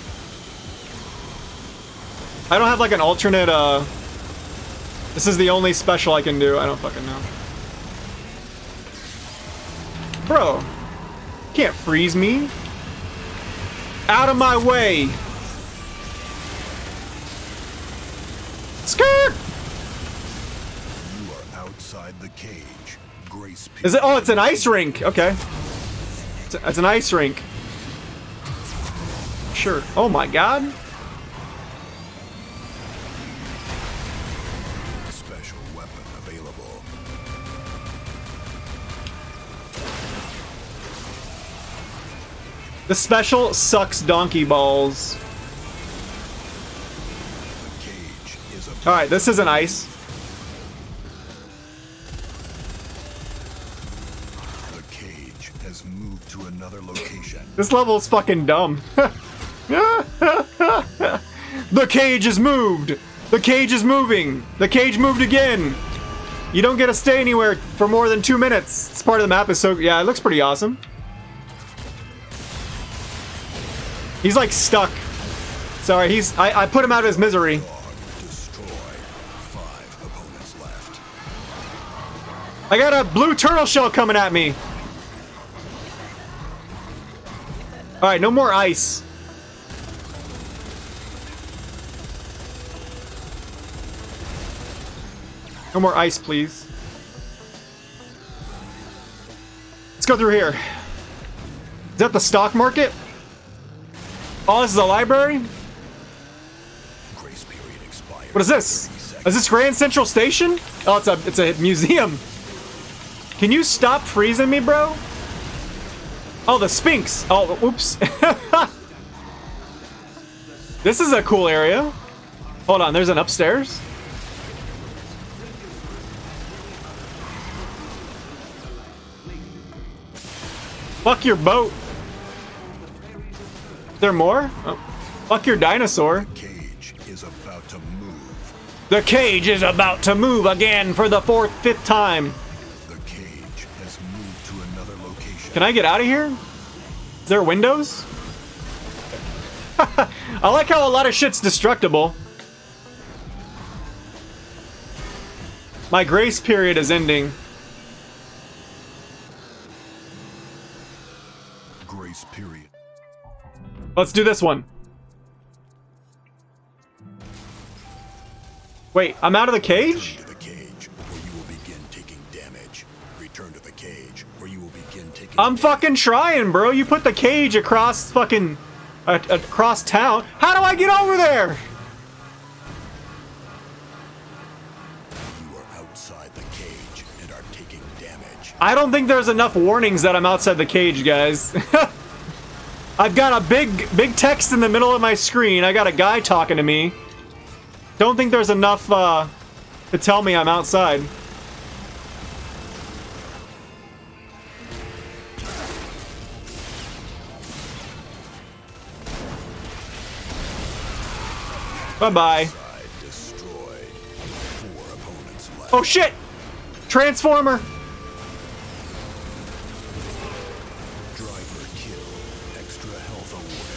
I don't have like an alternate, uh... This is the only special I can do. I don't fucking know. Bro. Can't freeze me. Out of my way. Skirt! You are outside the cage. Grace Is it? Oh, it's an ice rink. Okay. It's, a, it's an ice rink. Sure. Oh my god. Special weapon available. The special sucks donkey balls. The cage is about Alright, this isn't ice. The cage has moved to another location. This level is fucking dumb. The cage is moved! The cage is moving! The cage moved again! You don't get to stay anywhere for more than two minutes. This part of the map is so... Yeah, it looks pretty awesome. He's like stuck. Sorry, he's... I, I put him out of his misery. Destroy. Five opponents left. I got a blue turtle shell coming at me. Alright, no more ice. No more ice, please. Let's go through here. Is that the stock market? Oh, this is a library? Grace period expired. What is this? Is this Grand Central Station? Oh, it's a it's a museum. Can you stop freezing me, bro? Oh, the Sphinx. Oh, oops. This is a cool area. Hold on, there's an upstairs. Fuck your boat. Is there more? Oh. Fuck your dinosaur. The cage is about to move. The cage is about to move again for the fourth, fifth time. The cage has moved to another location. Can I get out of here? Is there windows? I like how a lot of shit's destructible. My grace period is ending. Grace period. Let's do this one. Wait, I'm out of the cage? To the cage, where you will begin taking damage. Return to the cage, where you will begin taking I'm fucking trying, bro. You put the cage across fucking... Uh, across town. How do I get over there? You are outside the cage and are taking damage. I don't think there's enough warnings that I'm outside the cage, guys. I've got a big, big text in the middle of my screen. I got a guy talking to me. Don't think there's enough uh, to tell me I'm outside. Bye-bye. Oh shit! Transformer! Driver kill. Extra health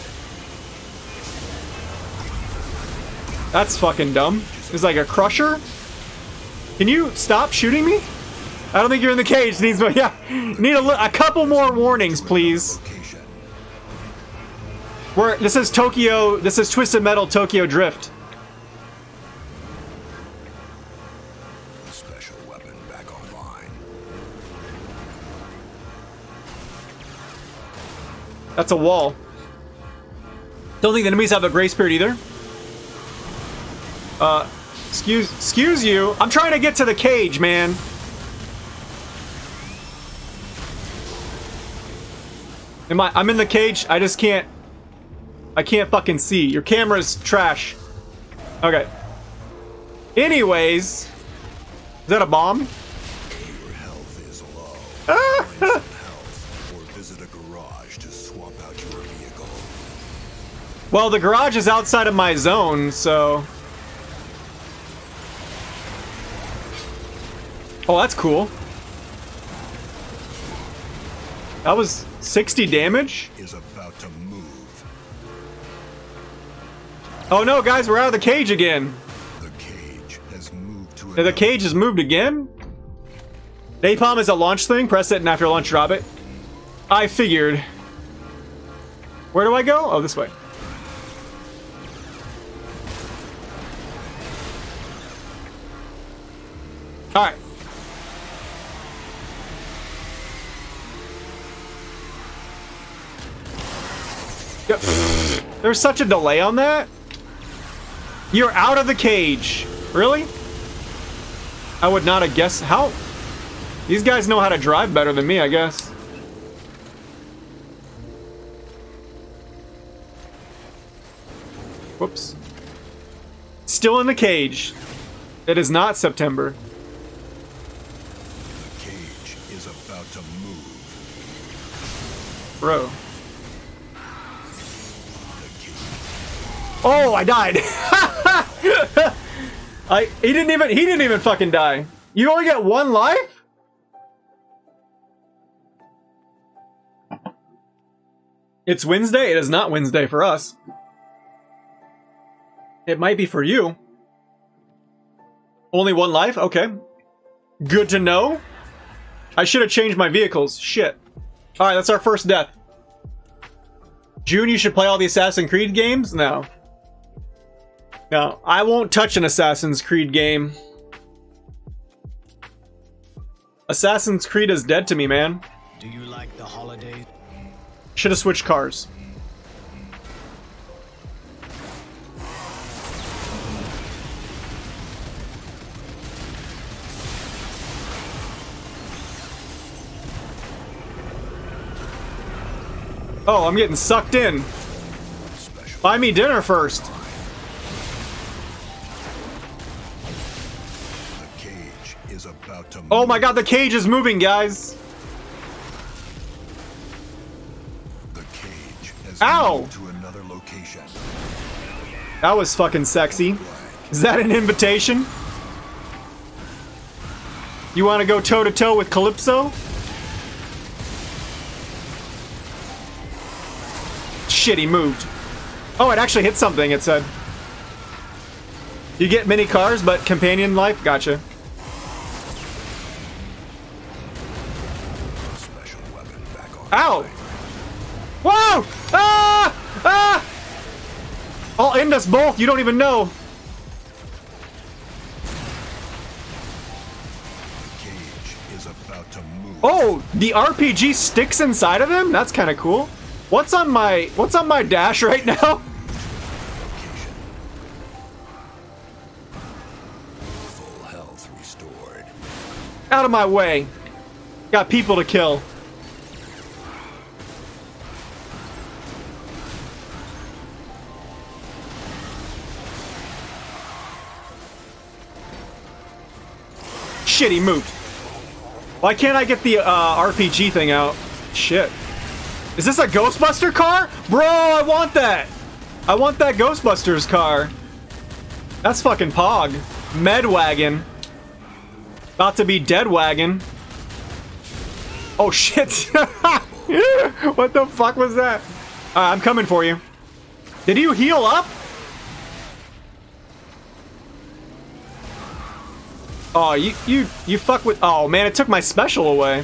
awarded. That's fucking dumb. It's like a crusher? Can you stop shooting me? I don't think you're in the cage. Needs more. Yeah. Need a, li a couple more warnings, please. Where this is Tokyo. This is Twisted Metal Tokyo Drift. Special weapon back online. That's a wall. Don't think the enemies have a grace period either. Uh, excuse, excuse you. I'm trying to get to the cage, man. Am I? I'm in the cage. I just can't. I can't fucking see. Your camera's trash. Okay. Anyways, is that a bomb? Your health is low. Find some health or visit a garage to swap out your vehicle. Well, the garage is outside of my zone, so. Oh, that's cool. That was sixty damage. Is about to move. Oh no, guys, we're out of the cage again. The cage has moved to The cage has moved again? Napalm is a launch thing. Press it and after launch drop it. I figured. Where do I go? Oh, this way. Alright. Yep. There's such a delay on that. You're out of the cage. Really? I would not have guessed. How? These guys know how to drive better than me, I guess. Whoops. Still in the cage. It is not September. The cage is about to move. Bro. Oh, I died. I he didn't even he didn't even fucking die. You only get one life? It's Wednesday. It is not Wednesday for us. It might be for you. Only one life? Okay. Good to know. I should have changed my vehicles. Shit. Alright, that's our first death. June, you should play all the Assassin's Creed games? No. No, I won't touch an Assassin's Creed game. Assassin's Creed is dead to me, man. Do you like the holidays? Should have switched cars. Oh, I'm getting sucked in. Buy me dinner first. The cage is about to move. Oh my god, the cage is moving, guys. The cage has Ow! moved to another location. That was fucking sexy. Is that an invitation? You want to go toe to toe with Calypso? Shit, he moved. Oh, it actually hit something, it said. You get many cars, but companion life? Gotcha. Special weapon back on. Ow! Whoa! Ah! Ah! I'll end us both, you don't even know. The cage is about to move. Oh, the R P G sticks inside of him? That's kind of cool. What's on my what's on my dash right now? Location. Full health restored. Out of my way. Got people to kill. Shit, he moved. Why can't I get the uh, R P G thing out? Shit. Is this a Ghostbuster car? Bro, I want that. I want that Ghostbusters car. That's fucking Pog. Med wagon. About to be dead wagon. Oh shit. What the fuck was that? Uh, I'm coming for you. Did you heal up? Oh, you you you fuck with. Oh man, it took my special away.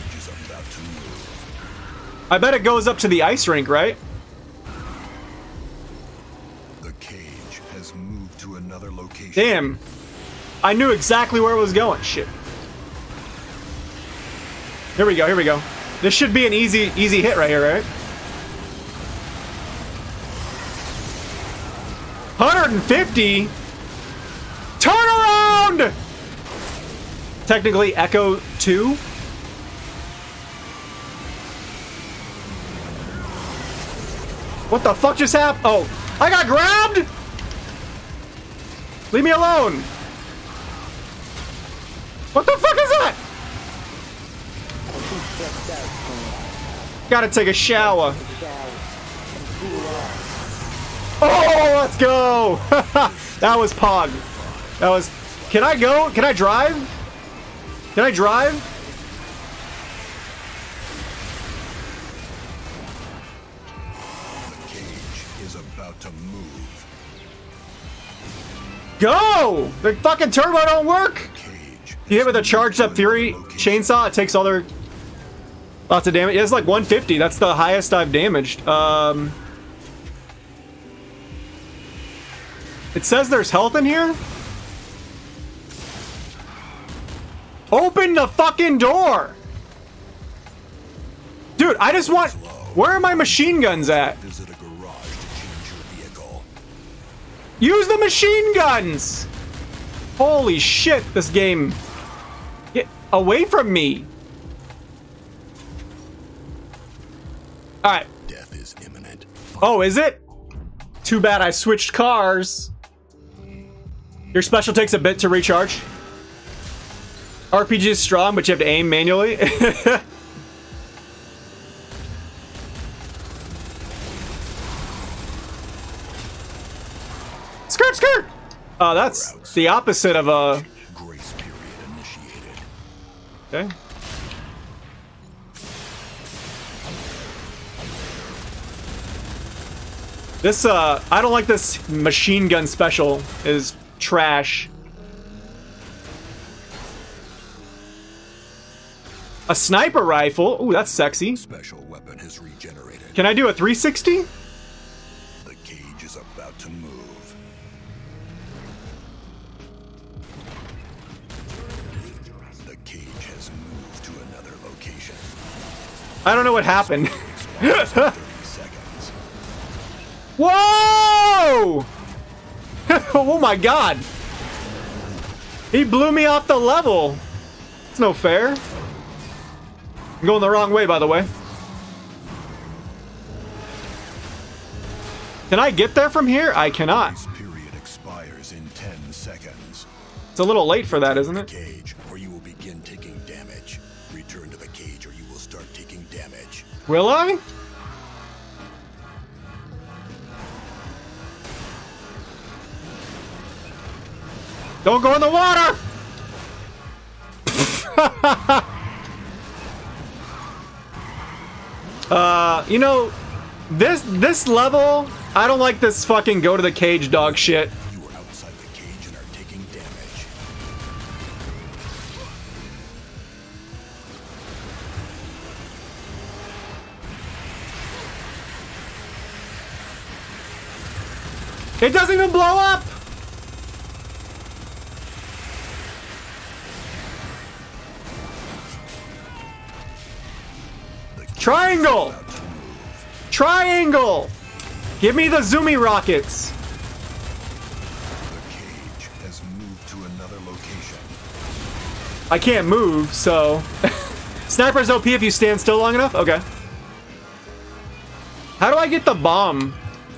I bet it goes up to the ice rink, right? The cage has moved to another location. Damn. I knew exactly where it was going. Shit. Here we go, here we go. This should be an easy, easy hit right here, right? one hundred fifty? Turn around! Technically, Echo two? What the fuck just happened? Oh, I got grabbed? Leave me alone. What the fuck is that? Gotta take a shower. Oh, let's go. That was Pog. That was... Can I go? Can I drive? Can I drive? The cage is about to move. Go! The fucking turbo don't work! Cage You hit with a charged up Fury chainsaw, it takes all their... Lots of damage. Yeah, it's like one fifty. That's the highest I've damaged. Um... It says there's health in here? Open the fucking door! Dude, I just want... Where are my machine guns at? Visit a garage to change your vehicle. Use the machine guns! Holy shit, this game. Get away from me. Alright. Death is imminent. Oh, is it? Too bad I switched cars. Your special takes a bit to recharge. R P G is strong, but you have to aim manually. Skirt, skirt! Oh, that's the opposite of a... Grace period initiated. Okay. This, uh, I don't like this machine gun special. Is trash. A sniper rifle? Ooh, that's sexy. Special weapon has regenerated. Can I do a three sixty? The cage is about to move. The cage has moved to another location. I don't know what happened. thirty seconds. Whoa! Oh my god. He blew me off the level. It's no fair. I'm going the wrong way, by the way. Can I get there from here? I cannot. This period expires in ten seconds. It's a little late for that, isn't it? Cage, or you will begin taking damage. Return to the cage, or you will start taking damage. Will I? Don't go in the water! uh, you know, this this level, I don't like this fucking go to the cage dog shit. You are outside the cage and are taking damage. It doesn't even blow up! Triangle! Triangle! Give me the zoomy rockets! The cage has moved to another location. I can't move, so... Sniper's O P if you stand still long enough? Okay. How do I get the bomb?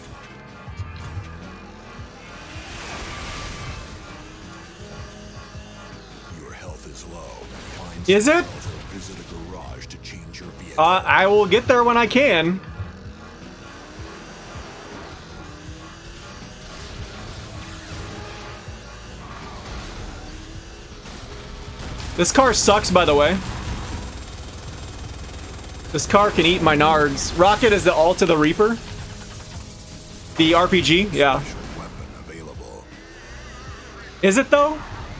Your health is low. Find Is it? Visit a garage to change your vehicle. Uh, I will get there when I can. This car sucks, by the way. This car can eat my nards. Rocket is the ult of the Reaper. The R P G, yeah. Is it though?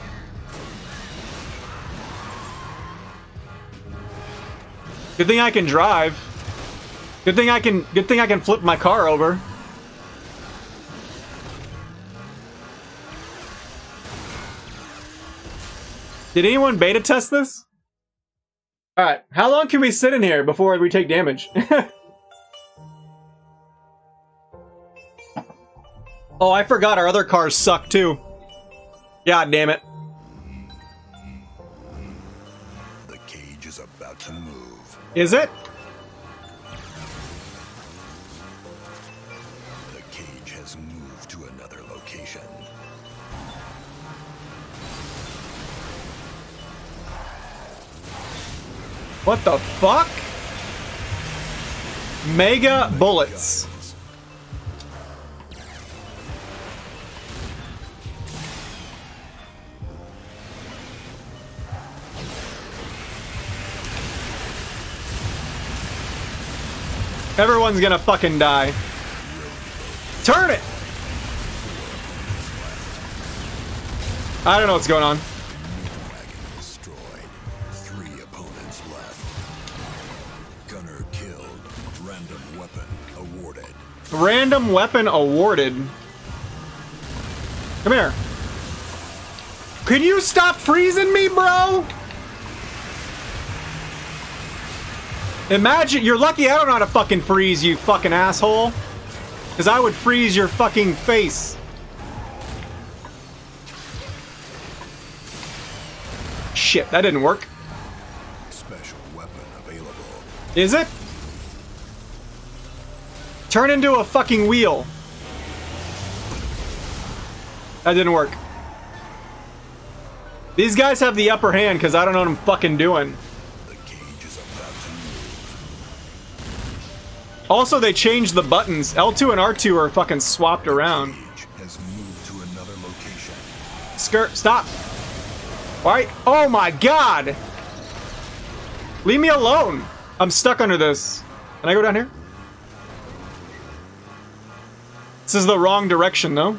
Good thing I can drive. Good thing I can. Good thing I can flip my car over. Did anyone beta test this? All right. How long can we sit in here before we take damage? Oh, I forgot our other cars suck too. God damn it. The cage is about to move. Is it? The cage has moved to another location. What the fuck? Mega bullets. Everyone's gonna fucking die. Turn it! I don't know what's going on. Wagon destroyed. Three opponents left. Gunner killed. Random weapon awarded. Random weapon awarded. Come here. Could you stop freezing me, bro? Imagine, you're lucky I don't know how to fucking freeze, you fucking asshole. Because I would freeze your fucking face. Shit, that didn't work. Special weapon available. Is it? Turn into a fucking wheel. That didn't work. These guys have the upper hand because I don't know what I'm fucking doing. Also, they changed the buttons. L two and R two are fucking swapped around. Has moved to another location. Skirt, stop. Why? Oh my god! Leave me alone. I'm stuck under this. Can I go down here? This is the wrong direction, though.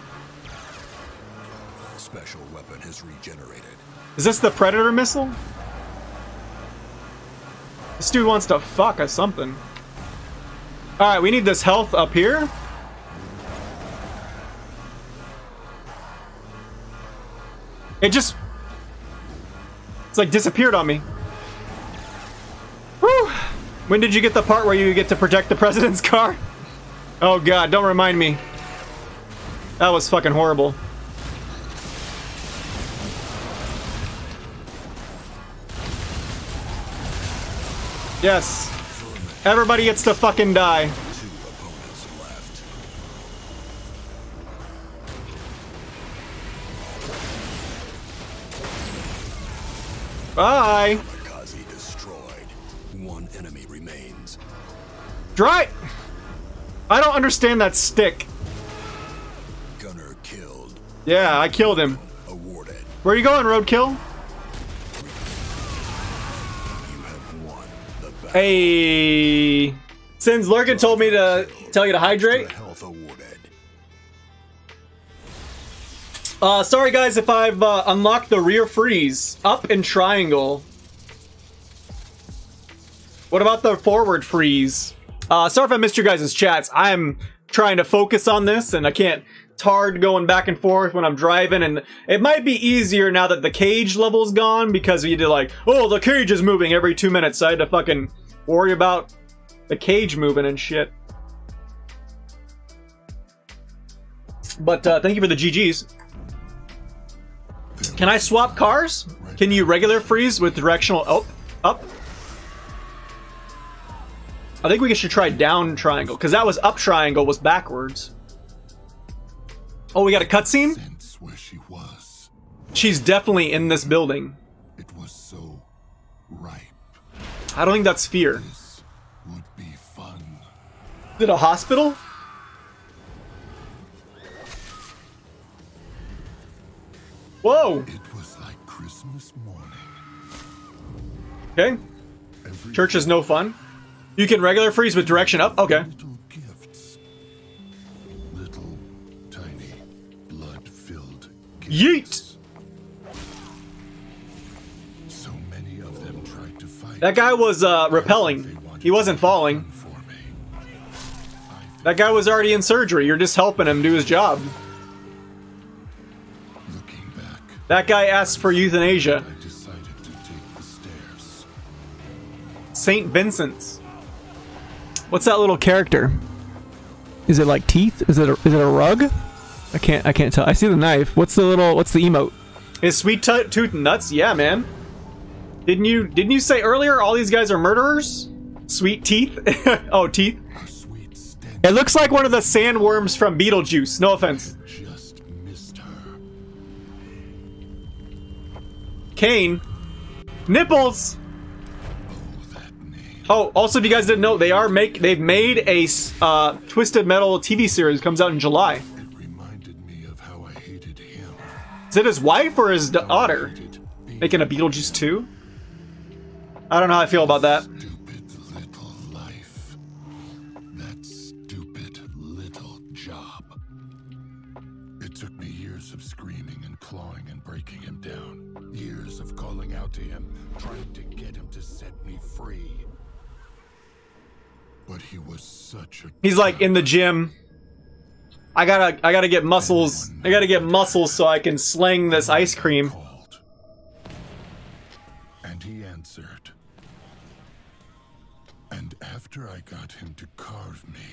Special weapon has regenerated. Is this the Predator missile? This dude wants to fuck us something. Alright, we need this health up here. It just... It's like disappeared on me. Whew! When did you get the part where you get to protect the president's car? Oh god, don't remind me. That was fucking horrible. Yes. Everybody gets to fucking die. Two opponents left. Bye. Kamikaze destroyed. One enemy remains. Dry. I don't understand that stick. Gunner killed. Yeah, I killed him. Awarded. Where are you going, Roadkill? You have won the battle. Hey. Since Lurkin told me to tell you to hydrate. Health awarded. Uh, sorry guys if I've uh, unlocked the rear freeze. Up and triangle. What about the forward freeze? Uh, sorry if I missed your guys' chats. I'm trying to focus on this and I can't tard going back and forth when I'm driving, and it might be easier now that the cage level's gone because you did like, oh, the cage is moving every two minutes. So I had to fucking worry about the cage moving and shit. But uh, thank you for the G Gs. Can I swap cars? Can you regular freeze with directional up? Up? I think we should try down triangle, because that was up triangle was backwards. Oh, we got a cutscene? Sense where she was. She's definitely in this building. It was so ripe. I don't think that's fear. This would be fun. Is it a hospital? Whoa! It was like Christmas morning. Okay. Church is no fun. You can regular freeze with direction up. Okay. Little gifts. Little, tiny, blood-filled gifts. Yeet! So many of them tried to fight. That guy was uh, repelling. He wasn't falling. For me. That guy was already in surgery. You're just helping him do his job. Looking back, That guy asked for euthanasia. I decided to take the stairs. Saint Vincent's. What's that little character? Is it like teeth? Is it a, is it a rug? I can't I can't tell. I see the knife. What's the little what's the emote? Is Sweet to Tooth nuts? Yeah, man. Didn't you didn't you say earlier all these guys are murderers? Sweet teeth? Oh, teeth. A sweet stench It looks like one of the sandworms from Beetlejuice. No offense. just missed her. Kane. Nipples. Oh, that name. Oh, also, if you guys didn't know, they are make they've made a uh, Twisted Metal T V series. Comes out in July. It reminded me of how I hated him. Is it his wife or his daughter? Hated being Making a Beetlejuice two? I don't know how I feel about that. stupid little life. That stupid little job. It took me years of screaming and clawing and breaking him down. Years of calling out to him, trying to get him to set me free. But he was such a He's like in the gym. I gotta, I gotta get muscles. I gotta get muscles so I can sling this ice cream. called. And he answered. And after I got him to carve me,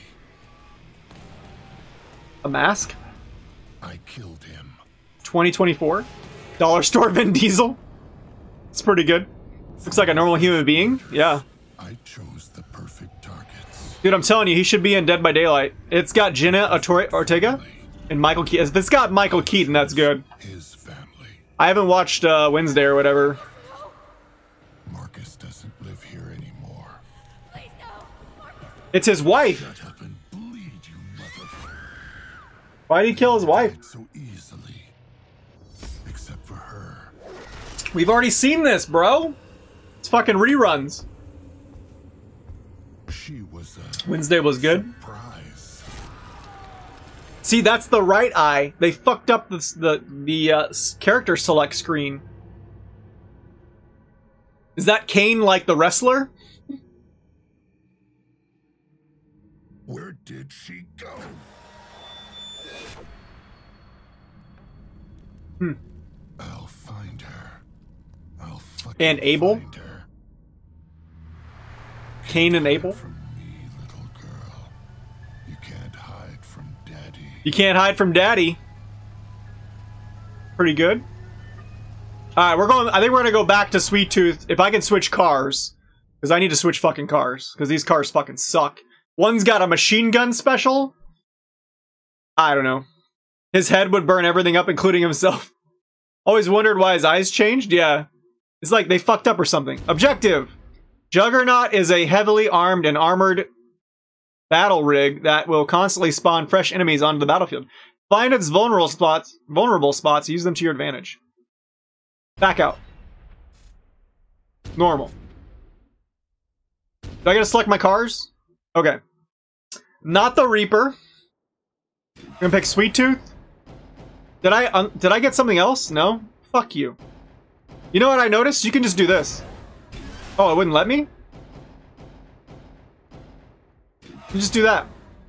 A mask? I killed him. twenty twenty-four. Dollar store Vin Diesel. It's pretty good. Looks like a normal human being. Yeah. I chose the perfect targets. Dude, I'm telling you, he should be in Dead by Daylight. It's got Jenna Ortega Ortega and Michael Keaton. If it's got Michael Keaton, that's good. His family. I haven't watched uh, Wednesday or whatever. Marcus doesn't live here anymore. It's his wife. Shut up and bleed, you motherfucker. Why did he kill his wife? So easily. Except for her. We've already seen this, bro. It's fucking reruns. She was a Wednesday was good. surprise. See, that's the right eye. They fucked up the the the uh, s- character select screen. Is that Kane like the wrestler? Where did she go? Hmm. I'll find her. I'll fucking And Abel? find her. Kane and Abel? From me, little girl. You can't hide from Daddy. You can't hide from Daddy. Pretty good. All right, we're going. I think we're gonna go back to Sweet Tooth if I can switch cars, because I need to switch fucking cars because these cars fucking suck. One's got a machine gun special. I don't know. His head would burn everything up, including himself. Always wondered why his eyes changed. Yeah, it's like they fucked up or something. Objective: Juggernaut is a heavily armed and armored battle rig that will constantly spawn fresh enemies onto the battlefield. Find its vulnerable spots. Vulnerable spots. Use them to your advantage. Back out. Normal. Do I gotta select my cars? Okay. Not the Reaper. I'm gonna pick Sweet Tooth. Did I um, did I get something else? No? Fuck you. You know what I noticed? You can just do this. Oh, it wouldn't let me? You just do that.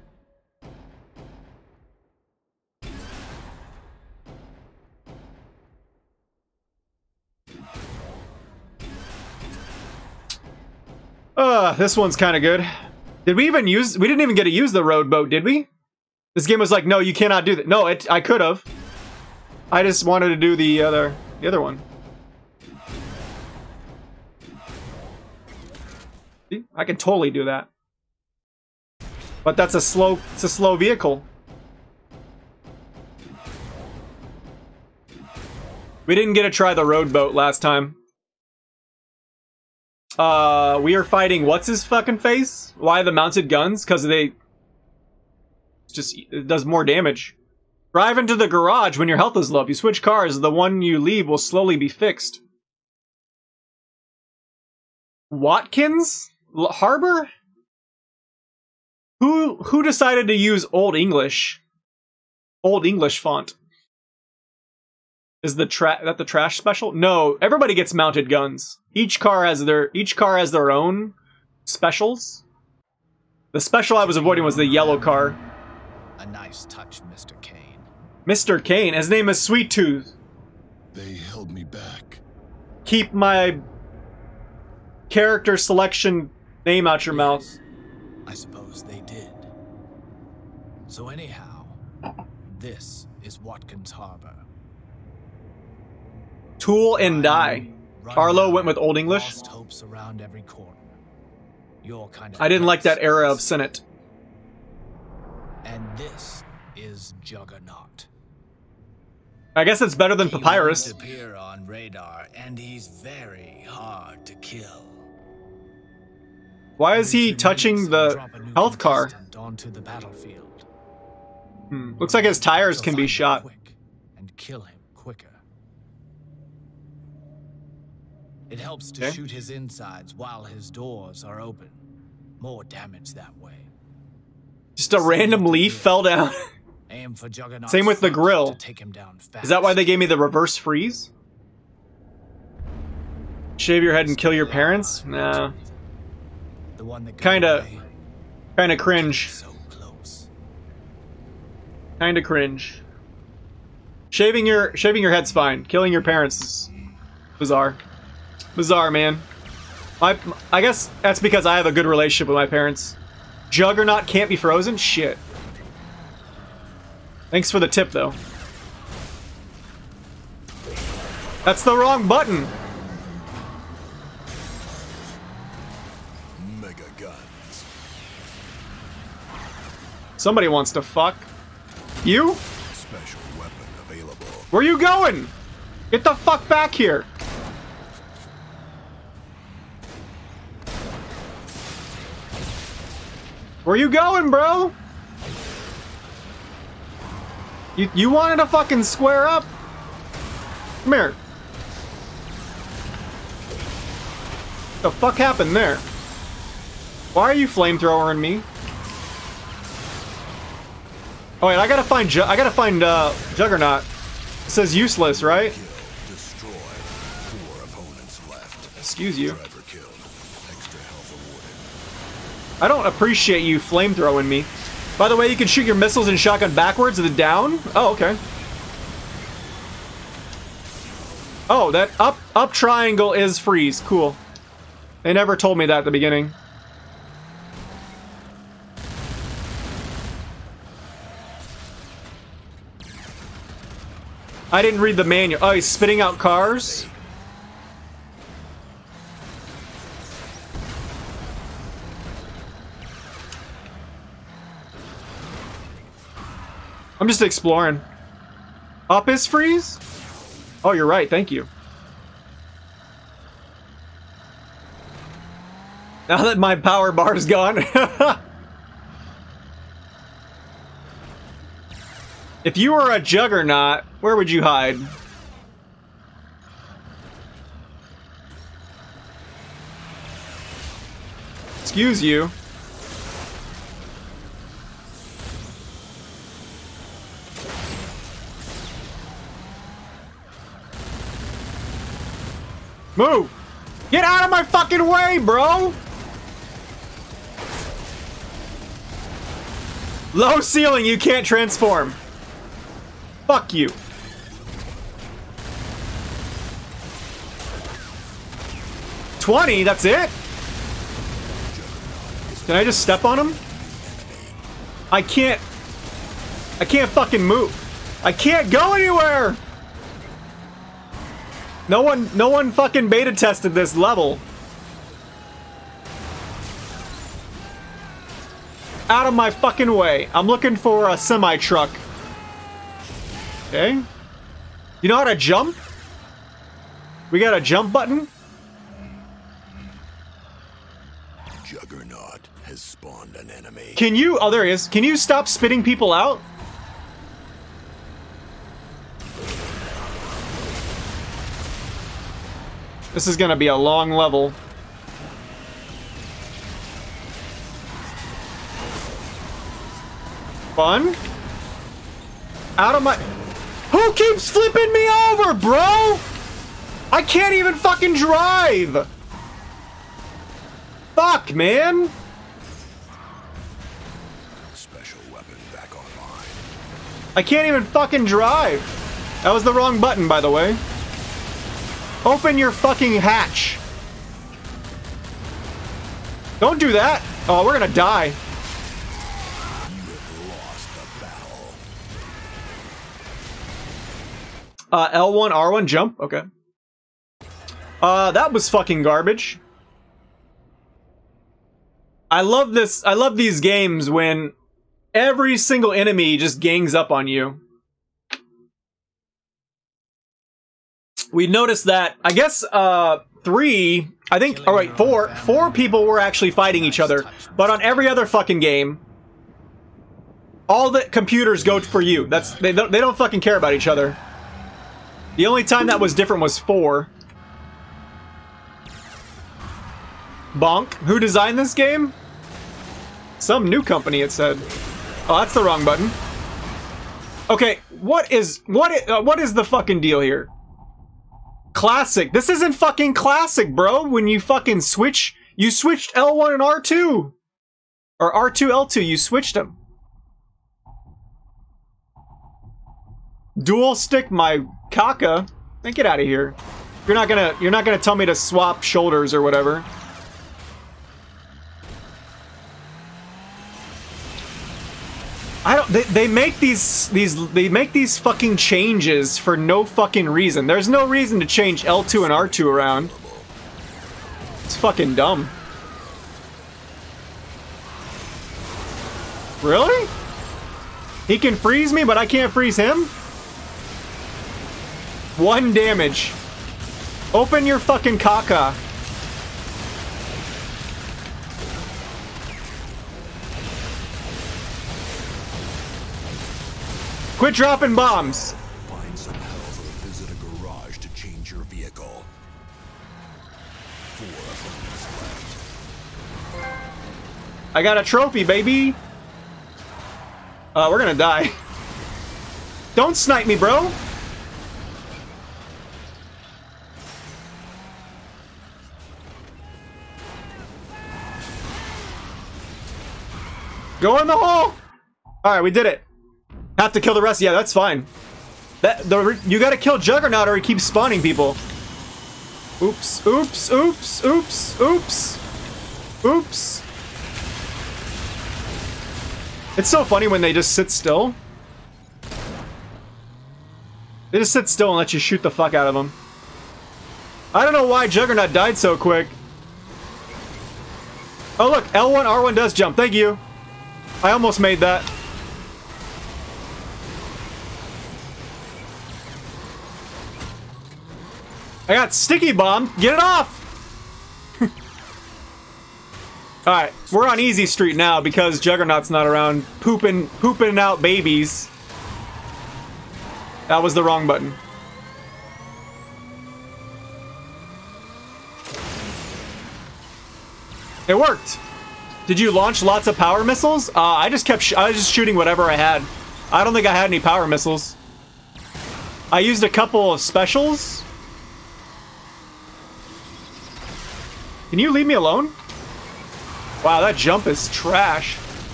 Uh, this one's kind of good. Did we even use... We didn't even get to use the road boat, did we? This game was like, no, you cannot do that. No, it, I could have. I just wanted to do the other, the other one. See? I can totally do that. But that's a slow... It's a slow vehicle. We didn't get to try the road boat last time. Uh, we are fighting what's his fucking face? Why the mounted guns? Because they just it does more damage. Drive into the garage when your health is low. If you switch cars, the one you leave will slowly be fixed. Watkins L Harbor? Who who decided to use Old English? Old English font. Is the tra that the trash special? No, everybody gets mounted guns. Each car has their each car has their own specials. The special I was avoiding was the yellow car. A nice touch, Mister Kane. Mister Kane. His name is Sweet Tooth. They held me back. Keep my character selection name out your mouth. I suppose they did. So anyhow, this is Watkins Harbor. Tool and die. Arlo went with Old English. Lost hopes around every corner. Your kind of I didn't like place. that era of Senate. And this is Juggernaut. I guess it's better than He Papyrus. won't appear on radar, and he's very hard to kill. Why is he Every few touching minutes, the he'll drop a new health car? contestant onto the battlefield. Hmm. Looks like his tires So can be find him shot. quick and kill him quicker. It helps to Okay. shoot his insides while his doors are open. More damage that way. Just a random leaf fell down. Aim for Juggernaut's Same with the front grill. to take him down fast. Is that why they gave me the reverse freeze? Shave your head and kill your parents? Nah. The one that got Kinda, away, kinda cringe. so close. Kinda cringe. Shaving your shaving your head's fine. Killing your parents is bizarre. Bizarre, man. My, I guess that's because I have a good relationship with my parents. Juggernaut can't be frozen? Shit. Thanks for the tip, though. That's the wrong button. Mega guns. Somebody wants to fuck. You? Special weapon available. Where you going? Get the fuck back here. Where you going, bro? You, you wanted to fucking square up? Come here. The fuck happened there? Why are you flamethrowering me? Oh wait, I gotta find Ju I gotta find uh, Juggernaut. It says useless, right? Kill. Destroy. Four opponents left. Excuse you. Driver killed. Extra health awarded. I don't appreciate you flamethrowing me. By the way, you can shoot your missiles and shotgun backwards with the down? Oh, okay. Oh, that up up triangle is freeze. Cool. They never told me that at the beginning. I didn't read the manual. Oh, he's spitting out cars? I'm just exploring. Up is freeze? Oh, you're right. Thank you. Now that my power bar is gone. If you were a Juggernaut, where would you hide? Excuse you. Move! Get out of my fucking way, bro! Low ceiling, you can't transform. Fuck you. twenty, that's it? Can I just step on him? I can't... I can't fucking move. I can't go anywhere! No one, no one fucking beta tested this level. Out of my fucking way. I'm looking for a semi-truck. Okay. You know how to jump? We got a jump button? Juggernaut has spawned an enemy. Can you... Oh, there he is. Can you stop spitting people out? This is gonna be a long level. Fun. Out of my... Who keeps flipping me over, bro? I can't even fucking drive. Fuck, man. Special weapon back online. I can't even fucking drive. That was the wrong button, by the way. Open your fucking hatch. Don't do that. Oh, we're gonna die. You have lost the battle. Uh, L one, R one, jump. Okay. Uh, that was fucking garbage. I love this. I love these games when every single enemy just gangs up on you. We noticed that, I guess, uh, three, I think, all right, four, four people were actually fighting each other, but on every other fucking game, all the computers go for you. That's, they don't, they don't fucking care about each other. The only time that was different was four. Bonk. Who designed this game? Some new company, it said. Oh, that's the wrong button. Okay, what is, what is, uh, what is the fucking deal here? Classic. This isn't fucking classic, bro. When you fucking switch, you switched L one and R two. Or R two, L two, you switched them. Dual stick my caca. Then get out of here. You're not gonna, you're not gonna tell me to swap shoulders or whatever. I don't, they, they make these, these, they make these fucking changes for no fucking reason. There's no reason to change L two and R two around. It's fucking dumb. Really? He can freeze me, but I can't freeze him? One damage. Open your fucking caca. Quit dropping bombs. Find some help or visit a garage to change your vehicle. Four of them left. I got a trophy, baby. Uh, we're gonna die. Don't snipe me, bro. Go in the hole. All right, we did it. Have to kill the rest. Yeah, that's fine. That the you gotta kill Juggernaut or he keeps spawning people. Oops, oops, oops, oops, oops, oops. It's so funny when they just sit still. They just sit still and let you shoot the fuck out of them. I don't know why Juggernaut died so quick. Oh look, L one, R one does jump. Thank you. I almost made that. I got sticky bomb. Get it off. All right, we're on easy street now because Juggernaut's not around, pooping, pooping out babies. That was the wrong button. It worked. Did you launch lots of power missiles? Uh, I just kept. Sh I was just shooting whatever I had. I don't think I had any power missiles. I used a couple of specials. Can you leave me alone? Wow, that jump is trash.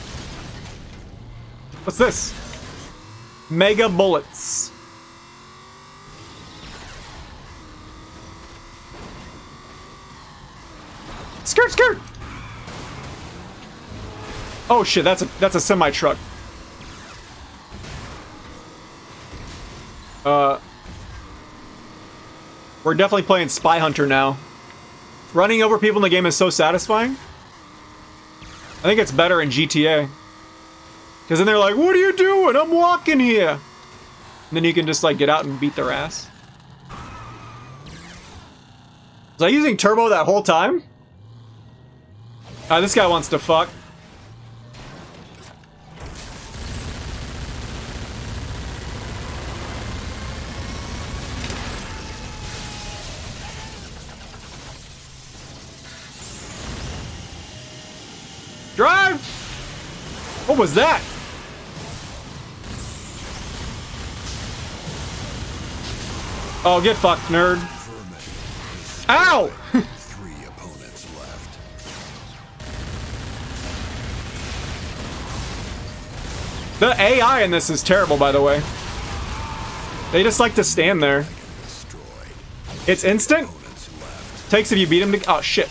What's this? Mega bullets. Skirt, skirt. Oh shit, that's a that's a semi truck. Uh, we're definitely playing Spy Hunter now. Running over people in the game is so satisfying. I think it's better in G T A. Because then they're like, what are you doing? I'm walking here. And then you can just like get out and beat their ass. Was I using turbo that whole time? Ah, this guy wants to fuck. Drive! What was that? Oh, get fucked, nerd. Ow! Three opponents left. The A I in this is terrible, by the way. They just like to stand there. It's instant. Takes if you beat him to. Oh shit.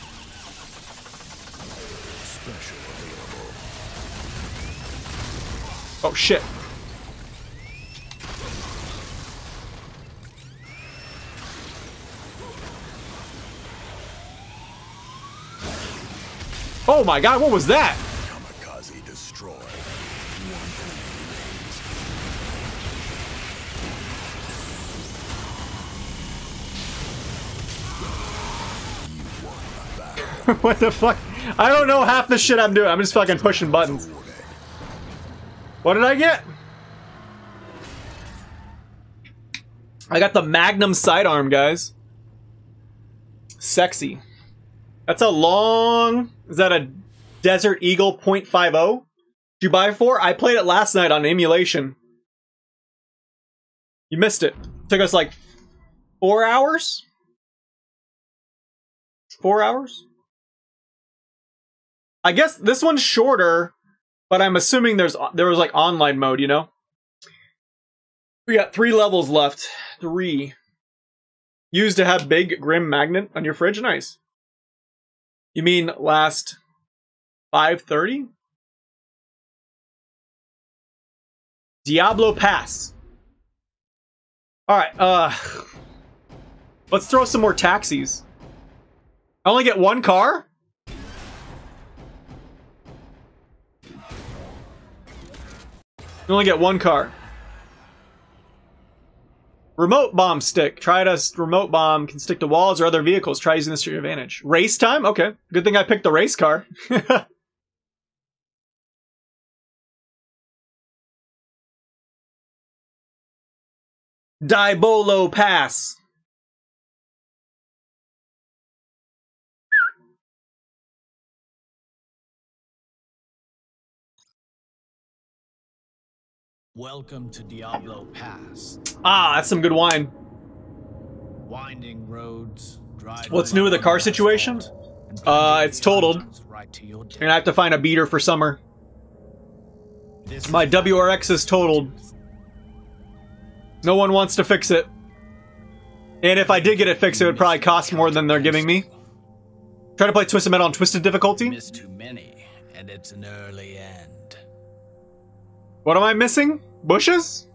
Oh shit. Oh my god, what was that? Kamikaze destroyed. What the fuck? I don't know half the shit I'm doing. I'm just fucking pushing buttons. What did I get? I got the Magnum sidearm, guys. Sexy. That's a long... Is that a Desert Eagle point five oh? Did you buy it for? I played it last night on emulation. You missed it. It took us like four hours? Four hours? I guess this one's shorter, but I'm assuming there's there was like online mode, you know? We got three levels left. Three. Used to have big grim magnet on your fridge? Nice. You mean last five thirty? Diablo Pass. Alright, uh... let's throw some more taxis. I only get one car? You only get one car. Remote bomb stick. Try to remote bomb. Can stick to walls or other vehicles. Try using this to your advantage. Race time? Okay. Good thing I picked the race car. Diablo Pass. Welcome to Diablo Pass. Ah, that's some good wine. Winding roads. What's new with the car situation? Uh, it's totaled. Right to your And I have to find a beater for summer. My W R X is totaled. No one wants to fix it. And if I did get it fixed, it would probably cost more than they're giving me. Try to play Twisted Metal on Twisted difficulty. Miss too many, and it's an early end. What am I missing? Bushes?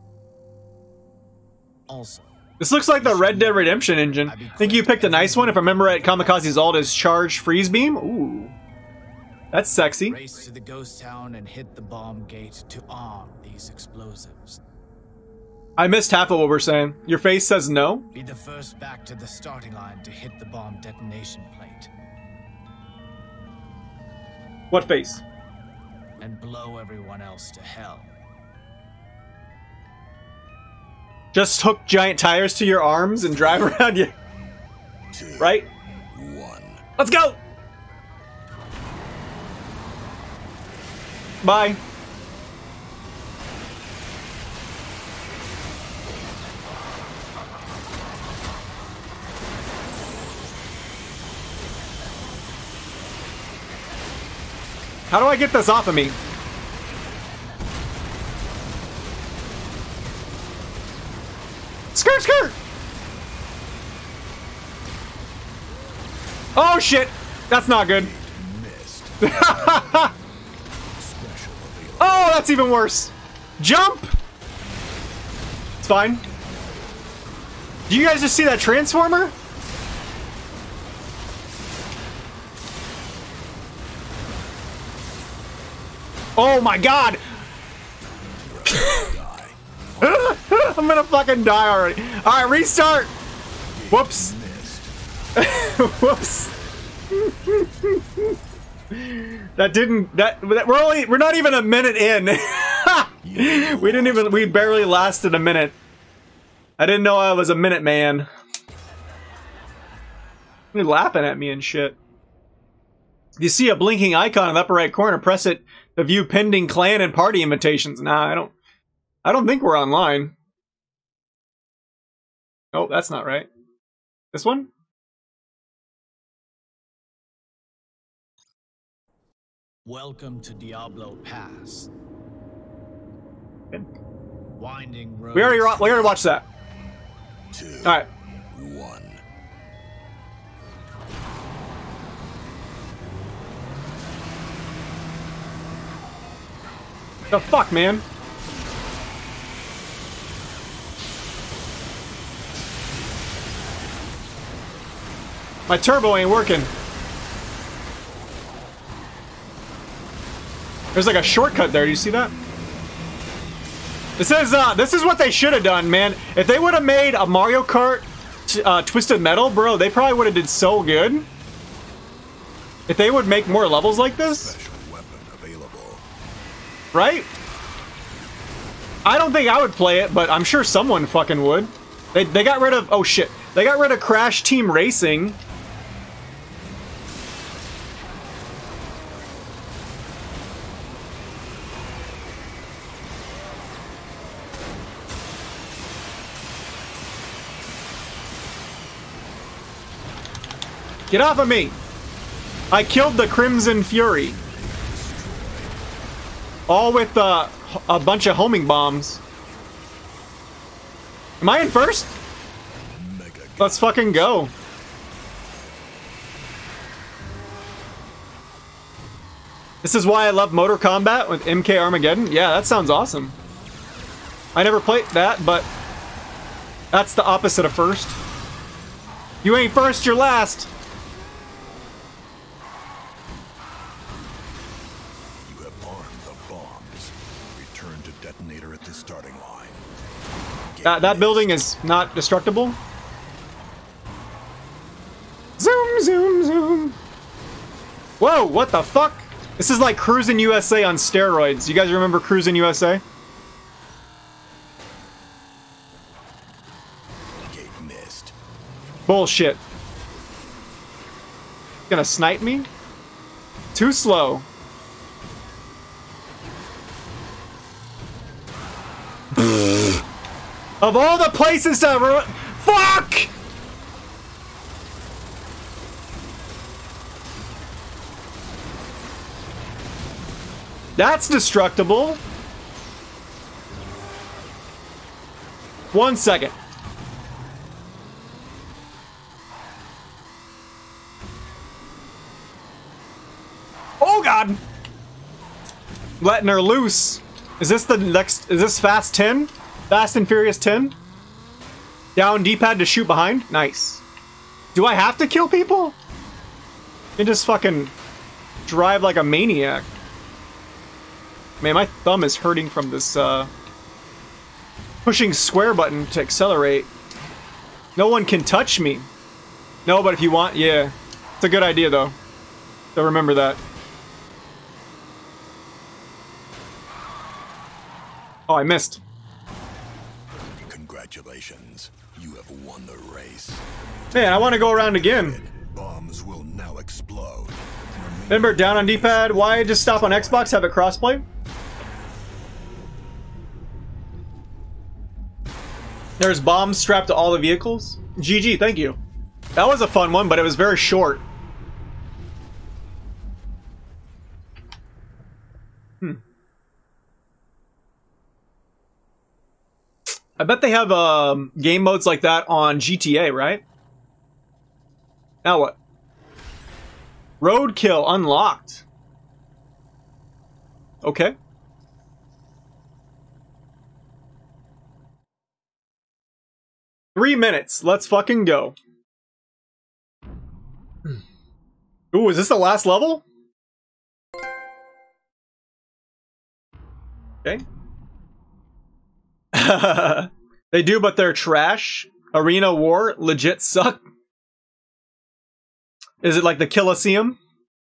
Also, this looks like the Red Dead Redemption engine. Think you picked a nice one? If I remember right, Kamikaze's alt is Charge Freeze Beam? Ooh. That's sexy. Race to the ghost town and hit the bomb gate to arm these explosives. I missed half of what we're saying. Your face says no? Be the first back to the starting line to hit the bomb detonation plate. What face? And blow everyone else to hell. Just hook giant tires to your arms and drive around you. Right? One. Let's go! Bye. How do I get this off of me? Skirt, skirt! Oh shit! That's not good. Oh, that's even worse. Jump! It's fine. Do you guys just see that transformer? Oh my god! I'm gonna fucking die already. Alright, restart! Whoops. Whoops. That didn't that, that we're only we're not even a minute in. We didn't even we barely lasted a minute. I didn't know I was a minute man. You're laughing at me and shit. If you see a blinking icon in the upper right corner, press it to view pending clan and party invitations. Nah, I don't I don't think we're online. Oh, that's not right. This one? Welcome to Diablo Pass. Okay. Winding road. We already we already watched that. Two. All right. One. The fuck, man? My turbo ain't working. There's like a shortcut there. Do you see that? This is uh, this is what they should have done, man. If they would have made a Mario Kart uh, Twisted Metal, bro, they probably would have did so good. If they would make more levels like this, Special weapon available. right? I don't think I would play it, but I'm sure someone fucking would. They they got rid of oh shit. They got rid of Crash Team Racing. Get off of me! I killed the Crimson Fury. All with uh, a bunch of homing bombs. Am I in first? Mega Let's fucking go. This is why I love Motor Combat with M K Armageddon. Yeah, that sounds awesome. I never played that, but that's the opposite of first. You ain't first, you're last. You have armed the bombs. Return to detonator at the starting line. Get That, that missed. building is not destructible. Zoom, zoom, zoom. Whoa, what the fuck? This is like Cruisin' U S A on steroids. You guys remember Cruisin' U S A? Gate missed. Bullshit. Gonna snipe me? Too slow. Of all the places to ruin- Fuck! That's destructible. One second. Oh god! Letting her loose. Is this the next? Is this Fast ten? Fast and Furious ten? Down D-pad to shoot behind? Nice. Do I have to kill people? You just fucking drive like a maniac. Man, my thumb is hurting from this, uh... pushing square button to accelerate. No one can touch me. No, but if you want, yeah. It's a good idea, though. So remember that. Oh, I missed. Congratulations. You have won the race. Man, I want to go around again. Bombs will now explode. Remember, down on D-pad. Why just stop on Xbox? Have it crossplay? There's bombs strapped to all the vehicles. G G, thank you. That was a fun one, but it was very short. Hmm. I bet they have um, game modes like that on G T A, right? Now what? Roadkill unlocked. Okay. Three minutes. Let's fucking go. Ooh, is this the last level? Okay. They do, but they're trash. Arena War legit suck. Is it like the Colosseum?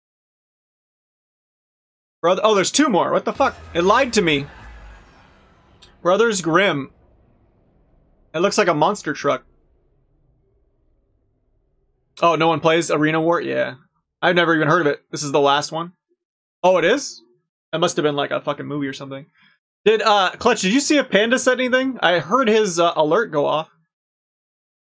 Brother, oh, there's two more. What the fuck? It lied to me. Brothers Grimm. It looks like a monster truck. Oh, no one plays Arena War? Yeah. I've never even heard of it. This is the last one. Oh, it is? That must have been like a fucking movie or something. Did, uh, Clutch, did you see if Panda said anything? I heard his uh, alert go off.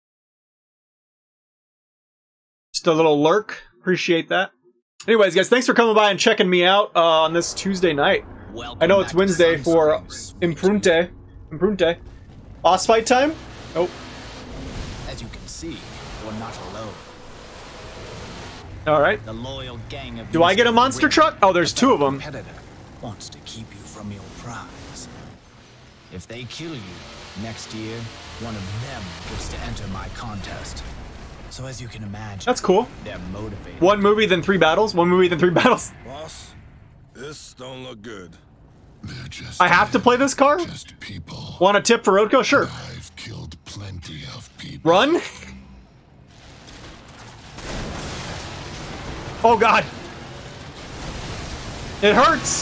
Just a little lurk. Appreciate that. Anyways, guys, thanks for coming by and checking me out uh, on this Tuesday night. Welcome I know it's back to Wednesday Sun for Springs, Imprunte. Imprunte. Boss fight time? Nope. As you can see, you're not alone. Alright. The loyal gang of Do I get a monster Win, truck? Oh, there's the two of them. competitor wants to keep you from your prize. If they kill you next year, one of them gets to enter my contest. So as you can imagine, That's cool. they're motivated. One movie, then three battles. One movie, then three battles. Boss, this don't look good. They're just I have to play this car? just people. Want a tip for Roadkill? Sure. I've killed plenty of people. Run. Oh god. It hurts.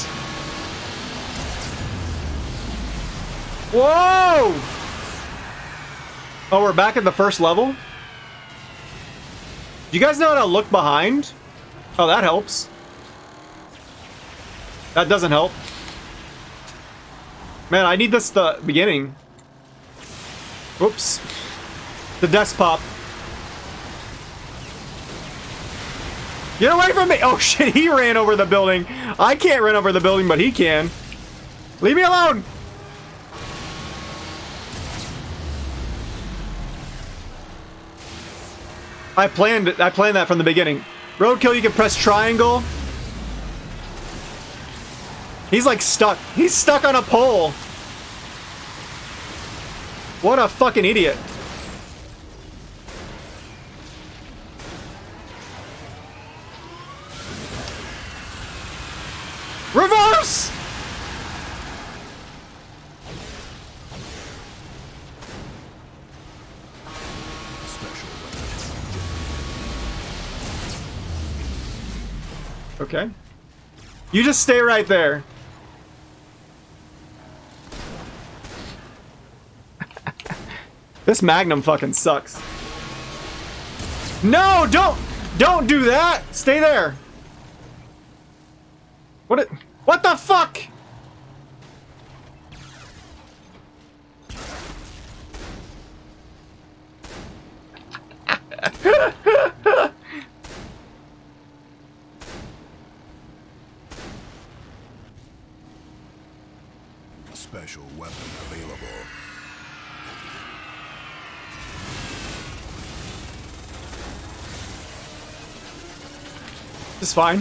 Whoa! Oh, we're back at the first level? Do you guys know how to look behind? Oh, that helps. That doesn't help. Man, I need this the beginning. Whoops. The desk pop. Get away from me! Oh shit, he ran over the building. I can't run over the building, but he can. Leave me alone! I planned it. I planned that from the beginning. Roadkill, you can press triangle. He's like stuck. He's stuck on a pole. What a fucking idiot. Reverse! Okay. You just stay right there. This Magnum fucking sucks. No, don't don't do that. Stay there. What it What the fuck? Special weapon available. It's fine.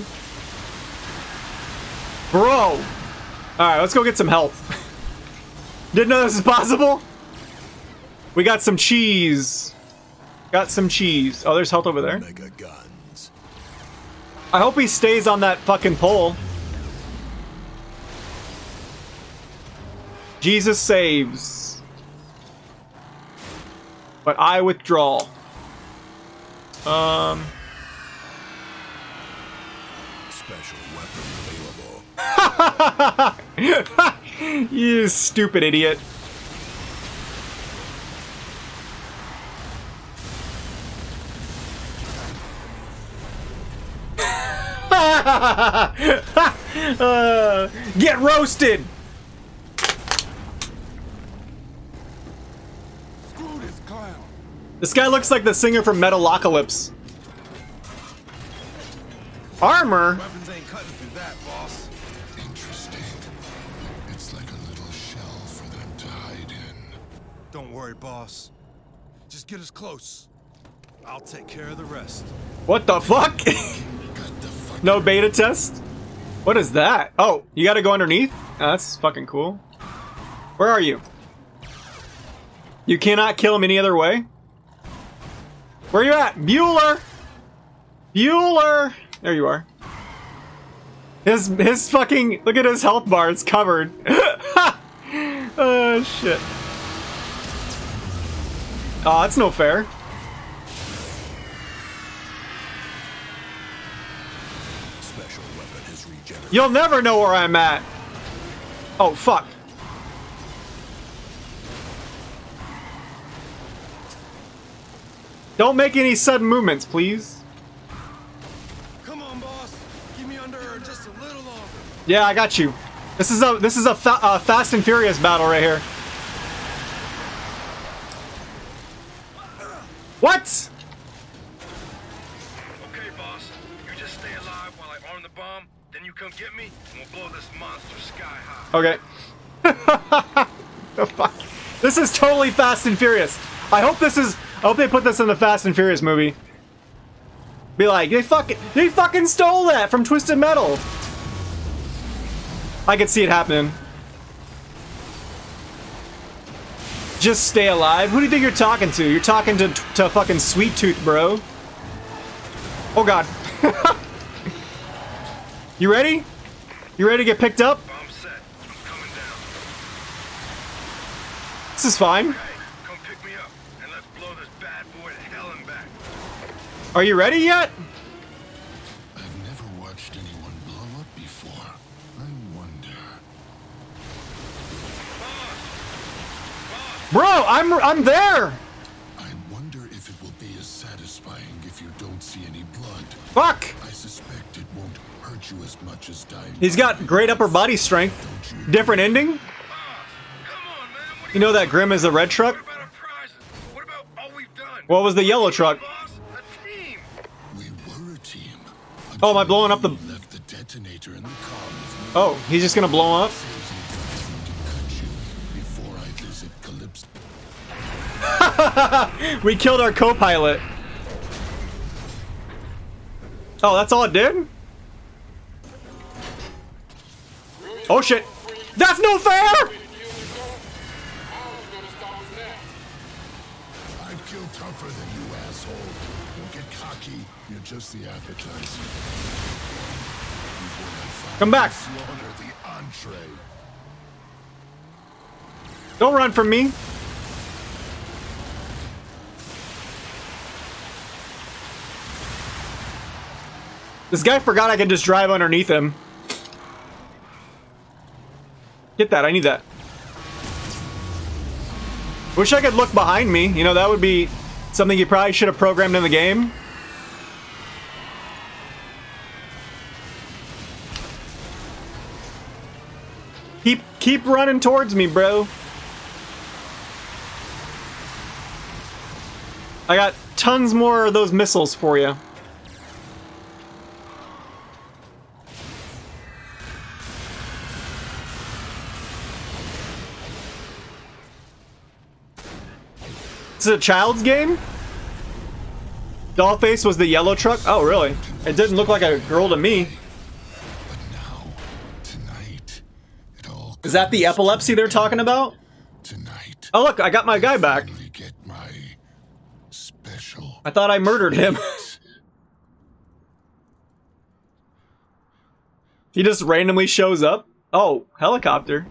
Bro! Alright, let's go get some health. Didn't know this is possible? We got some cheese. Got some cheese. Oh, there's health over there. Mega guns. I hope he stays on that fucking pole. Jesus saves. But I withdraw. Um... Special weapon available. You stupid idiot. uh, get roasted. Screw this clown. This guy looks like the singer from Metalocalypse. Armor? Weapons ain't cutting through that, boss. Interesting. It's like a little shell for them to hide in. Don't worry, boss. Just get us close. I'll take care of the rest. What the fuck? Got the fuck No beta test? What is that? Oh, you gotta go underneath? Oh, that's fucking cool. Where are you? You cannot kill him any other way? Where you at? Bueller! Bueller! There you are. His his fucking look at his health bar, it's covered. Oh shit. Oh, that's no fair. Special weapon is regenerated. You'll never know where I'm at. Oh fuck. Don't make any sudden movements, please. Come on, boss. Keep me under her just a little longer. Yeah, I got you. This is a this is a fa uh, Fast and Furious battle right here. What? Arm the bomb, then you come get me, and we'll blow this monster sky high. Okay. The fuck? This is totally Fast and Furious. I hope this is. I hope they put this in the Fast and Furious movie. Be like, they fucking, they fucking stole that from Twisted Metal. I could see it happening. Just stay alive. Who do you think you're talking to? You're talking to to fucking Sweet Tooth, bro. Oh god. You ready? You ready to get picked up? Bomb set. I'm coming down. This is fine. Okay, come pick me up, and let's blow this bad boy to hell and back. Are you ready yet? I've never watched anyone blow up before. I wonder. Bro, I'm I'm there. I wonder if it will be as satisfying if you don't see any blood. Fuck. I suspect it won't hurt you as much as dying. He's got great upper body strength. Different ending. You know that Grim is a red truck? What was the yellow truck? We were a team. Oh, am I blowing up the... Left the detonator in the car with me. Oh, he's just gonna blow up? Before I visit Calypso. We killed our co-pilot. Oh, that's all it did? Oh shit. That's no fair! I've killed tougher than you, asshole. Don't get cocky. You're just the appetizer. Come back. Slaughter the entree. Don't run from me. This guy forgot I could just drive underneath him. Get that, I need that. Wish I could look behind me. You know, that would be something you probably should have programmed in the game. Keep, keep running towards me, bro. I got tons more of those missiles for you. This is a child's game? Dollface was the yellow truck? Oh, really? It didn't look like a girl to me. But now, tonight, it all Is that the epilepsy they're talking about? Tonight. Oh, look, I got my guy back. Finally get my special. I thought I murdered him. He just randomly shows up. Oh, helicopter.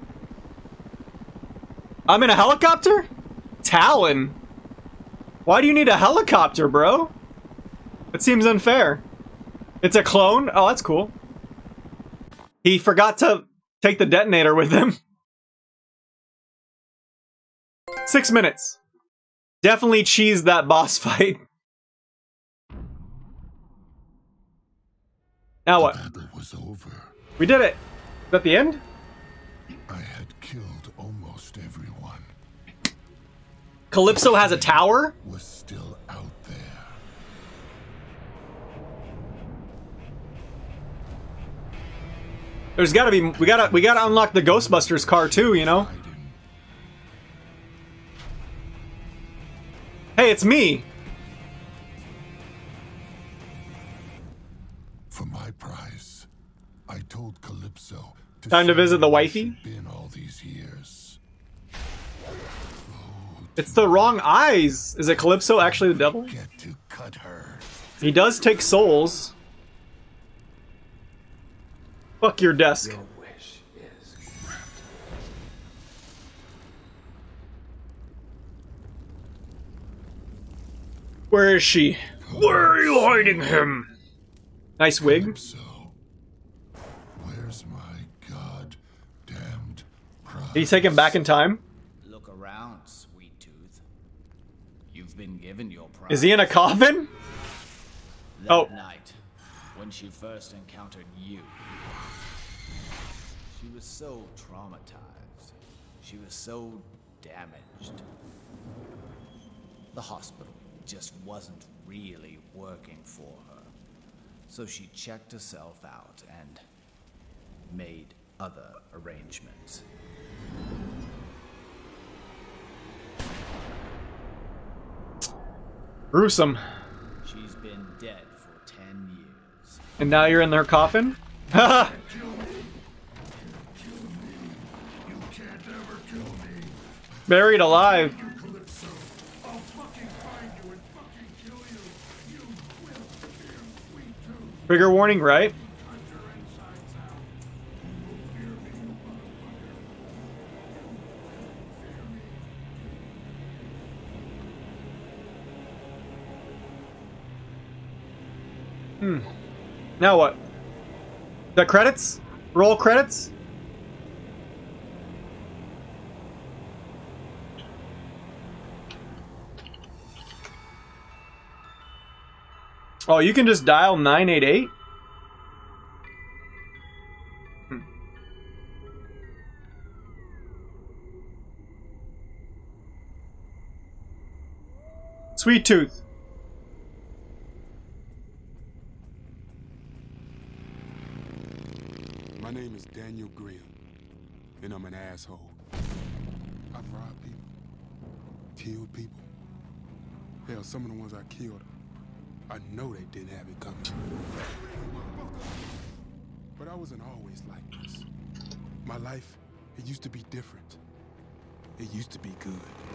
I'm in a helicopter? Talon. Why do you need a helicopter, bro? It seems unfair. It's a clone? Oh, that's cool. He forgot to take the detonator with him. Six minutes. Definitely cheesed that boss fight. Now what? The battle was over. We did it. Is that the end? I had killed almost everyone. Calypso has a tower? Was still out there. There's gotta be, we gotta, we gotta unlock the Ghostbusters car too, you know? Hey, it's me! For my prize, I told Calypso to Time to show visit the me where wifey? she'd been all these years. It's the wrong eyes! Is it Calypso actually the devil? Get to cut her. He does take souls. Fuck your desk. Your wish is granted. Where is she? Where are you hiding him? Nice wig. Calypso, where's my god-damned prize? Did he take him back in time? Look around, Sweet Tooth. You've been given your prize. Is he in a coffin? That Oh. night, when she first encountered you, she was so traumatized. She was so damaged. The hospital just wasn't really working for her. So she checked herself out and made other arrangements. Gruesome. She's been dead for ten years. And now you're in their coffin? Haha! Buried alive. Trigger warning, right? Hmm. Now what? The credits? Roll credits? Oh, you can just dial nine eight eight? Hmm. Sweet Tooth. My name is Daniel Graham, and I'm an asshole. I've robbed people, killed people. Hell, some of the ones I killed, I know they didn't have it coming. But I wasn't always like this. My life, it used to be different. It used to be good.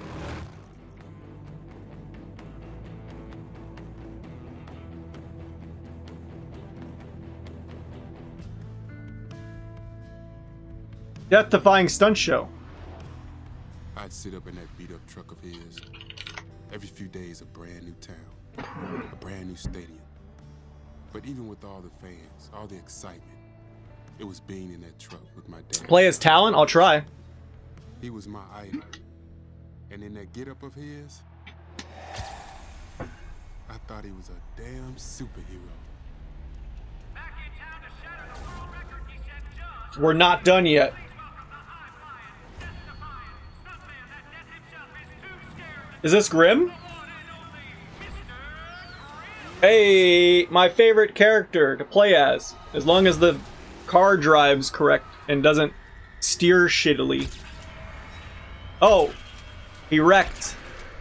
Death-defying stunt show. I'd sit up in that beat-up truck of his. Every few days, a brand new town. A brand new stadium. But even with all the fans, all the excitement, it was being in that truck with my dad. Play his talent? I'll try. He was my idol. And in that get-up of his, I thought he was a damn superhero. We're not done yet. Is this Grim? Hey, my favorite character to play as, as long as the car drives correct and doesn't steer shittily. Oh, he wrecked.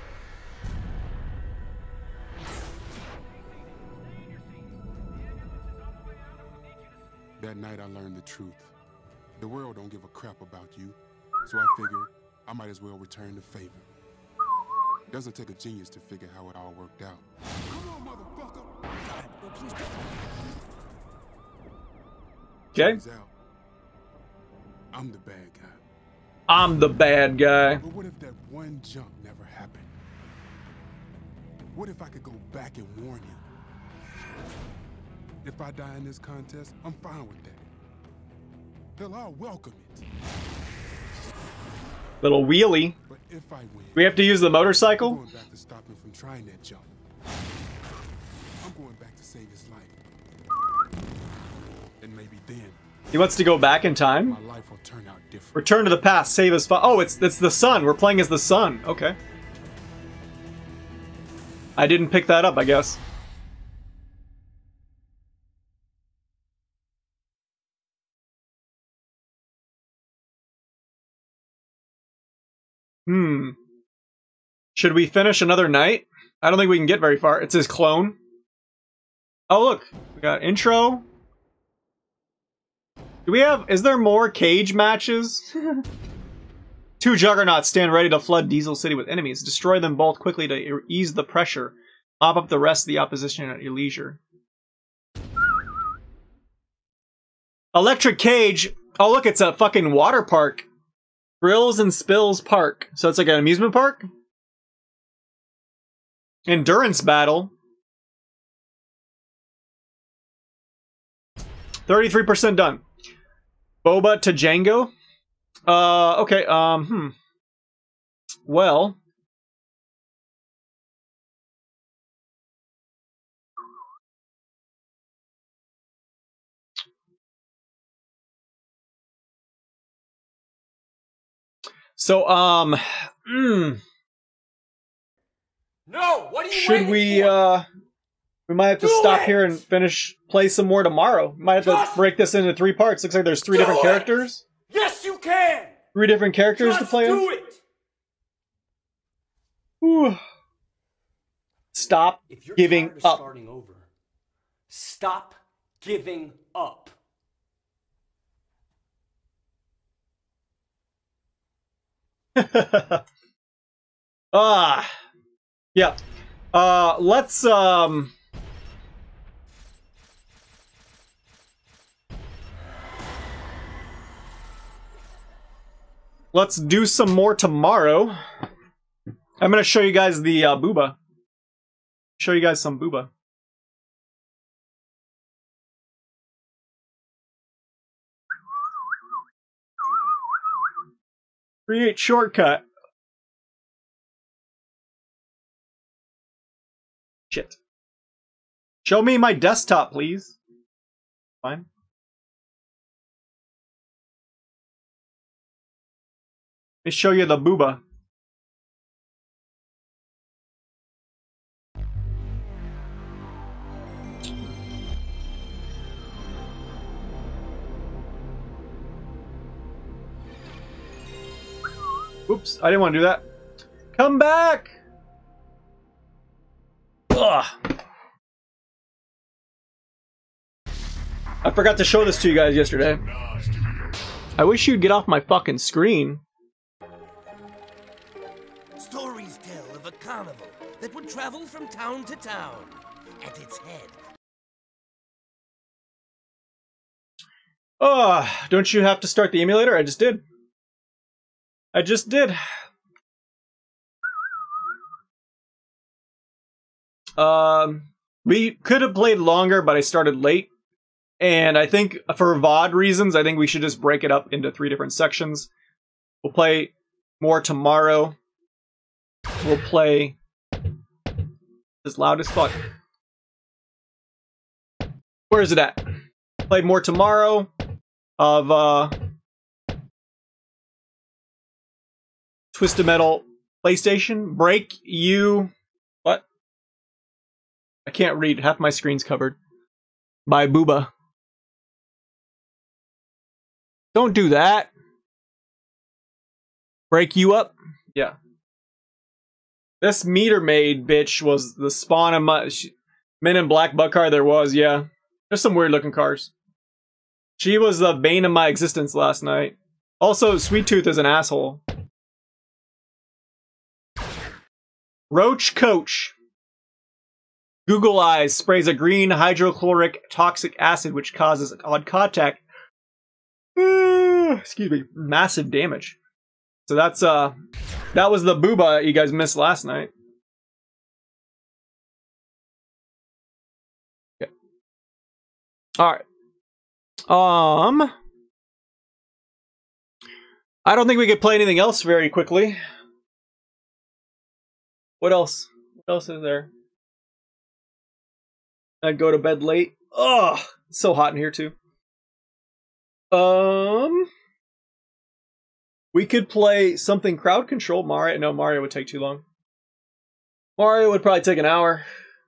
That night I learned the truth. The world don't give a crap about you, so I figured I might as well return the favor. It doesn't take a genius to figure how it all worked out. Come on, motherfucker! Okay. Turns out, I'm the bad guy. I'm the bad guy. But what if that one jump never happened? What if I could go back and warn you? If I die in this contest, I'm fine with that. Hell, I'll welcome it. Little wheelie. But if I win, we have to use the motorcycle? I'm going back to stop him from trying that jump. I'm going back to save his life. And maybe then He wants to go back in time? my life will turn out different. Return to the past, save his fa- Oh, it's it's the sun. We're playing as the sun. Okay. I didn't pick that up, I guess. Hmm. Should we finish another night? I don't think we can get very far. It's his clone. Oh, look. We got intro. Do we have... Is there more cage matches? Two juggernauts stand ready to flood Diesel City with enemies. Destroy them both quickly to ease the pressure. Mop up the rest of the opposition at your leisure. Electric Cage. Oh, look. It's a fucking water park. Grills and Spills Park. So it's like an amusement park? Endurance battle. thirty-three percent done. Boba to Django. Uh, okay, um, hmm. Well. So, um, mm, No, what are you should we, for? uh, We might have to Do stop it! here and finish, play some more tomorrow. We might have Just to break this into three parts. Looks like there's three do different it! characters. Yes, you can! Three different characters Just to play do as. it! Whew. Stop If you're giving tired of up. starting over, stop giving up. Ah, yeah. Uh, let's um. Let's do some more tomorrow. I'm gonna show you guys the uh, booba. Show you guys some booba. Create shortcut. Shit. Show me my desktop, please. Fine. Let me show you the booba. Oops, I didn't want to do that. Come back! Ugh. I forgot to show this to you guys yesterday. I wish you'd get off my fucking screen. Stories tell of a carnival that would travel from town to town. At its head. Ugh, don't you have to start the emulator? I just did. I just did. Um, we could have played longer, but I started late. And I think for V O D reasons, I think we should just break it up into three different sections. We'll play more tomorrow. We'll play as loud as fuck. Where is it at? Play more tomorrow of uh Twisted Metal PlayStation. Break you what? I can't read. Half my screen's covered. By Booba. Don't do that. Break you up? Yeah. This meter maid bitch was the spawn of my she, Men in Black butt car there was, yeah. There's some weird looking cars. She was the bane of my existence last night. Also, Sweet Tooth is an asshole. Roach Coach. Google Eyes sprays a green hydrochloric toxic acid which causes odd contact. Uh, excuse me. Massive damage. So that's uh that was the booba you guys missed last night. Okay. Alright. Um I don't think we could play anything else very quickly. What else? What else is there? I'd go to bed late. Ugh, it's so hot in here too. Um, we could play something crowd control. Mario, no, Mario would take too long. Mario would probably take an hour.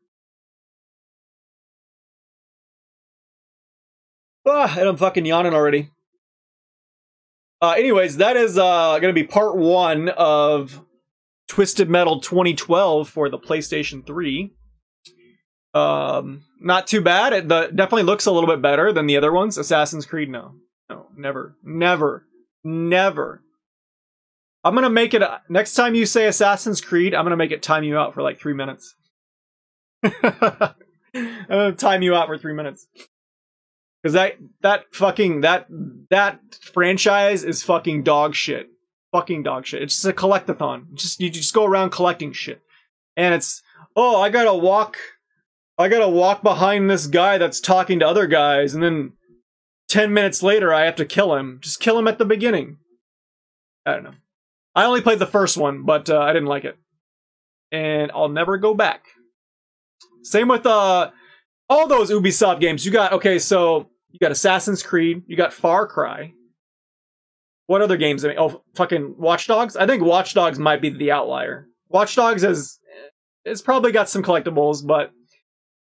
Ah, and I'm fucking yawning already. Uh, anyways, that is uh gonna be part one of Twisted Metal twenty twelve for the PlayStation three. Um, not too bad. It the, definitely looks a little bit better than the other ones. Assassin's Creed, no. No, never. Never. Never. I'm gonna make it... Next time you say Assassin's Creed, I'm gonna make it time you out for like three minutes. I'm gonna time you out for three minutes. Because that, that fucking... That, that franchise is fucking dog shit. Fucking dog shit. It's just a collectathon. Just, you just go around collecting shit. And it's... Oh, I gotta walk... I gotta walk behind this guy that's talking to other guys, and then ten minutes later I have to kill him. Just kill him at the beginning. I don't know. I only played the first one, but uh, I didn't like it. And I'll never go back. Same with uh, all those Ubisoft games. You got, okay, so you got Assassin's Creed, you got Far Cry. What other games? I mean, oh, fucking Watch Dogs? I think Watch Dogs might be the outlier. Watch Dogs has, it's probably got some collectibles, but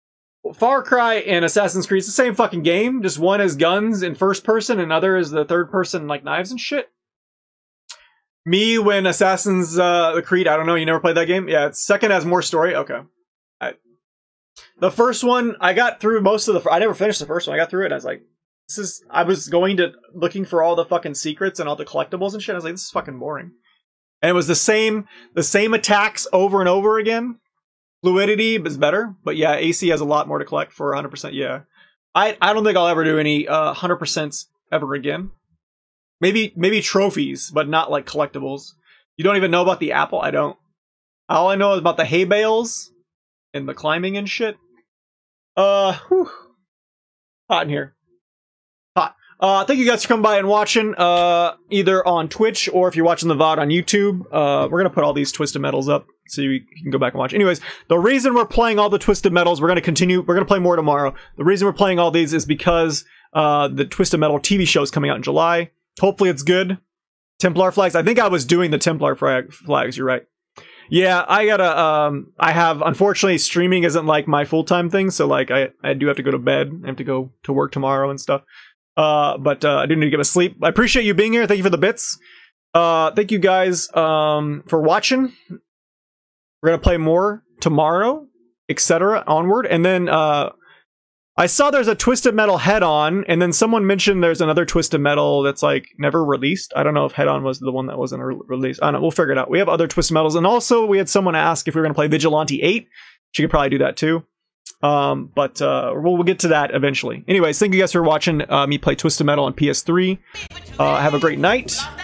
Far Cry and Assassin's Creed, it's the same fucking game. Just one is guns in first person, and other is the third person, like knives and shit. Me, when Assassin's uh, Creed, I don't know, you never played that game? Yeah, it's second has more story. Okay. I, the first one, I got through most of the... I never finished the first one. I got through it, and I was like, this is... I was going to... looking for all the fucking secrets and all the collectibles and shit. I was like, this is fucking boring. And it was the same, the same attacks over and over again. Fluidity is better, but yeah, A C has a lot more to collect for one hundred percent. Yeah, I I don't think I'll ever do any uh, one hundred percent ever again. Maybe maybe trophies, but not like collectibles. You don't even know about the apple? I don't. All I know is about the hay bales and the climbing and shit. Uh, whew. Hot in here. Hot. Uh, thank you guys for coming by and watching, uh, either on Twitch or if you're watching the V O D on YouTube. Uh, we're gonna put all these Twisted Metals up so you can go back and watch. Anyways, the reason we're playing all the Twisted Metals, we're gonna continue, we're gonna play more tomorrow. The reason we're playing all these is because uh, the Twisted Metal T V show is coming out in July. Hopefully it's good. Templar flags. I think I was doing the Templar flag flags. You're right. Yeah, I gotta. Um, I have unfortunately streaming isn't like my full time thing, so like I I do have to go to bed. I have to go to work tomorrow and stuff. Uh, but uh, I do need to get a sleep. I appreciate you being here. Thank you for the bits. Uh, thank you guys um, for watching. We're gonna play more tomorrow, et cetera. Onward, and then uh, I saw there's a Twisted Metal Head-On, and then someone mentioned there's another Twisted Metal that's like never released. I don't know if Head-On was the one that wasn't re released. I don't know. We'll figure it out. We have other Twisted Metals, and also we had someone ask if we were gonna play Vigilante eight. She could probably do that too. Um, but uh, we'll, we'll get to that eventually. Anyways, thank you guys for watching uh, me play Twisted Metal on P S three. Uh, have a great night.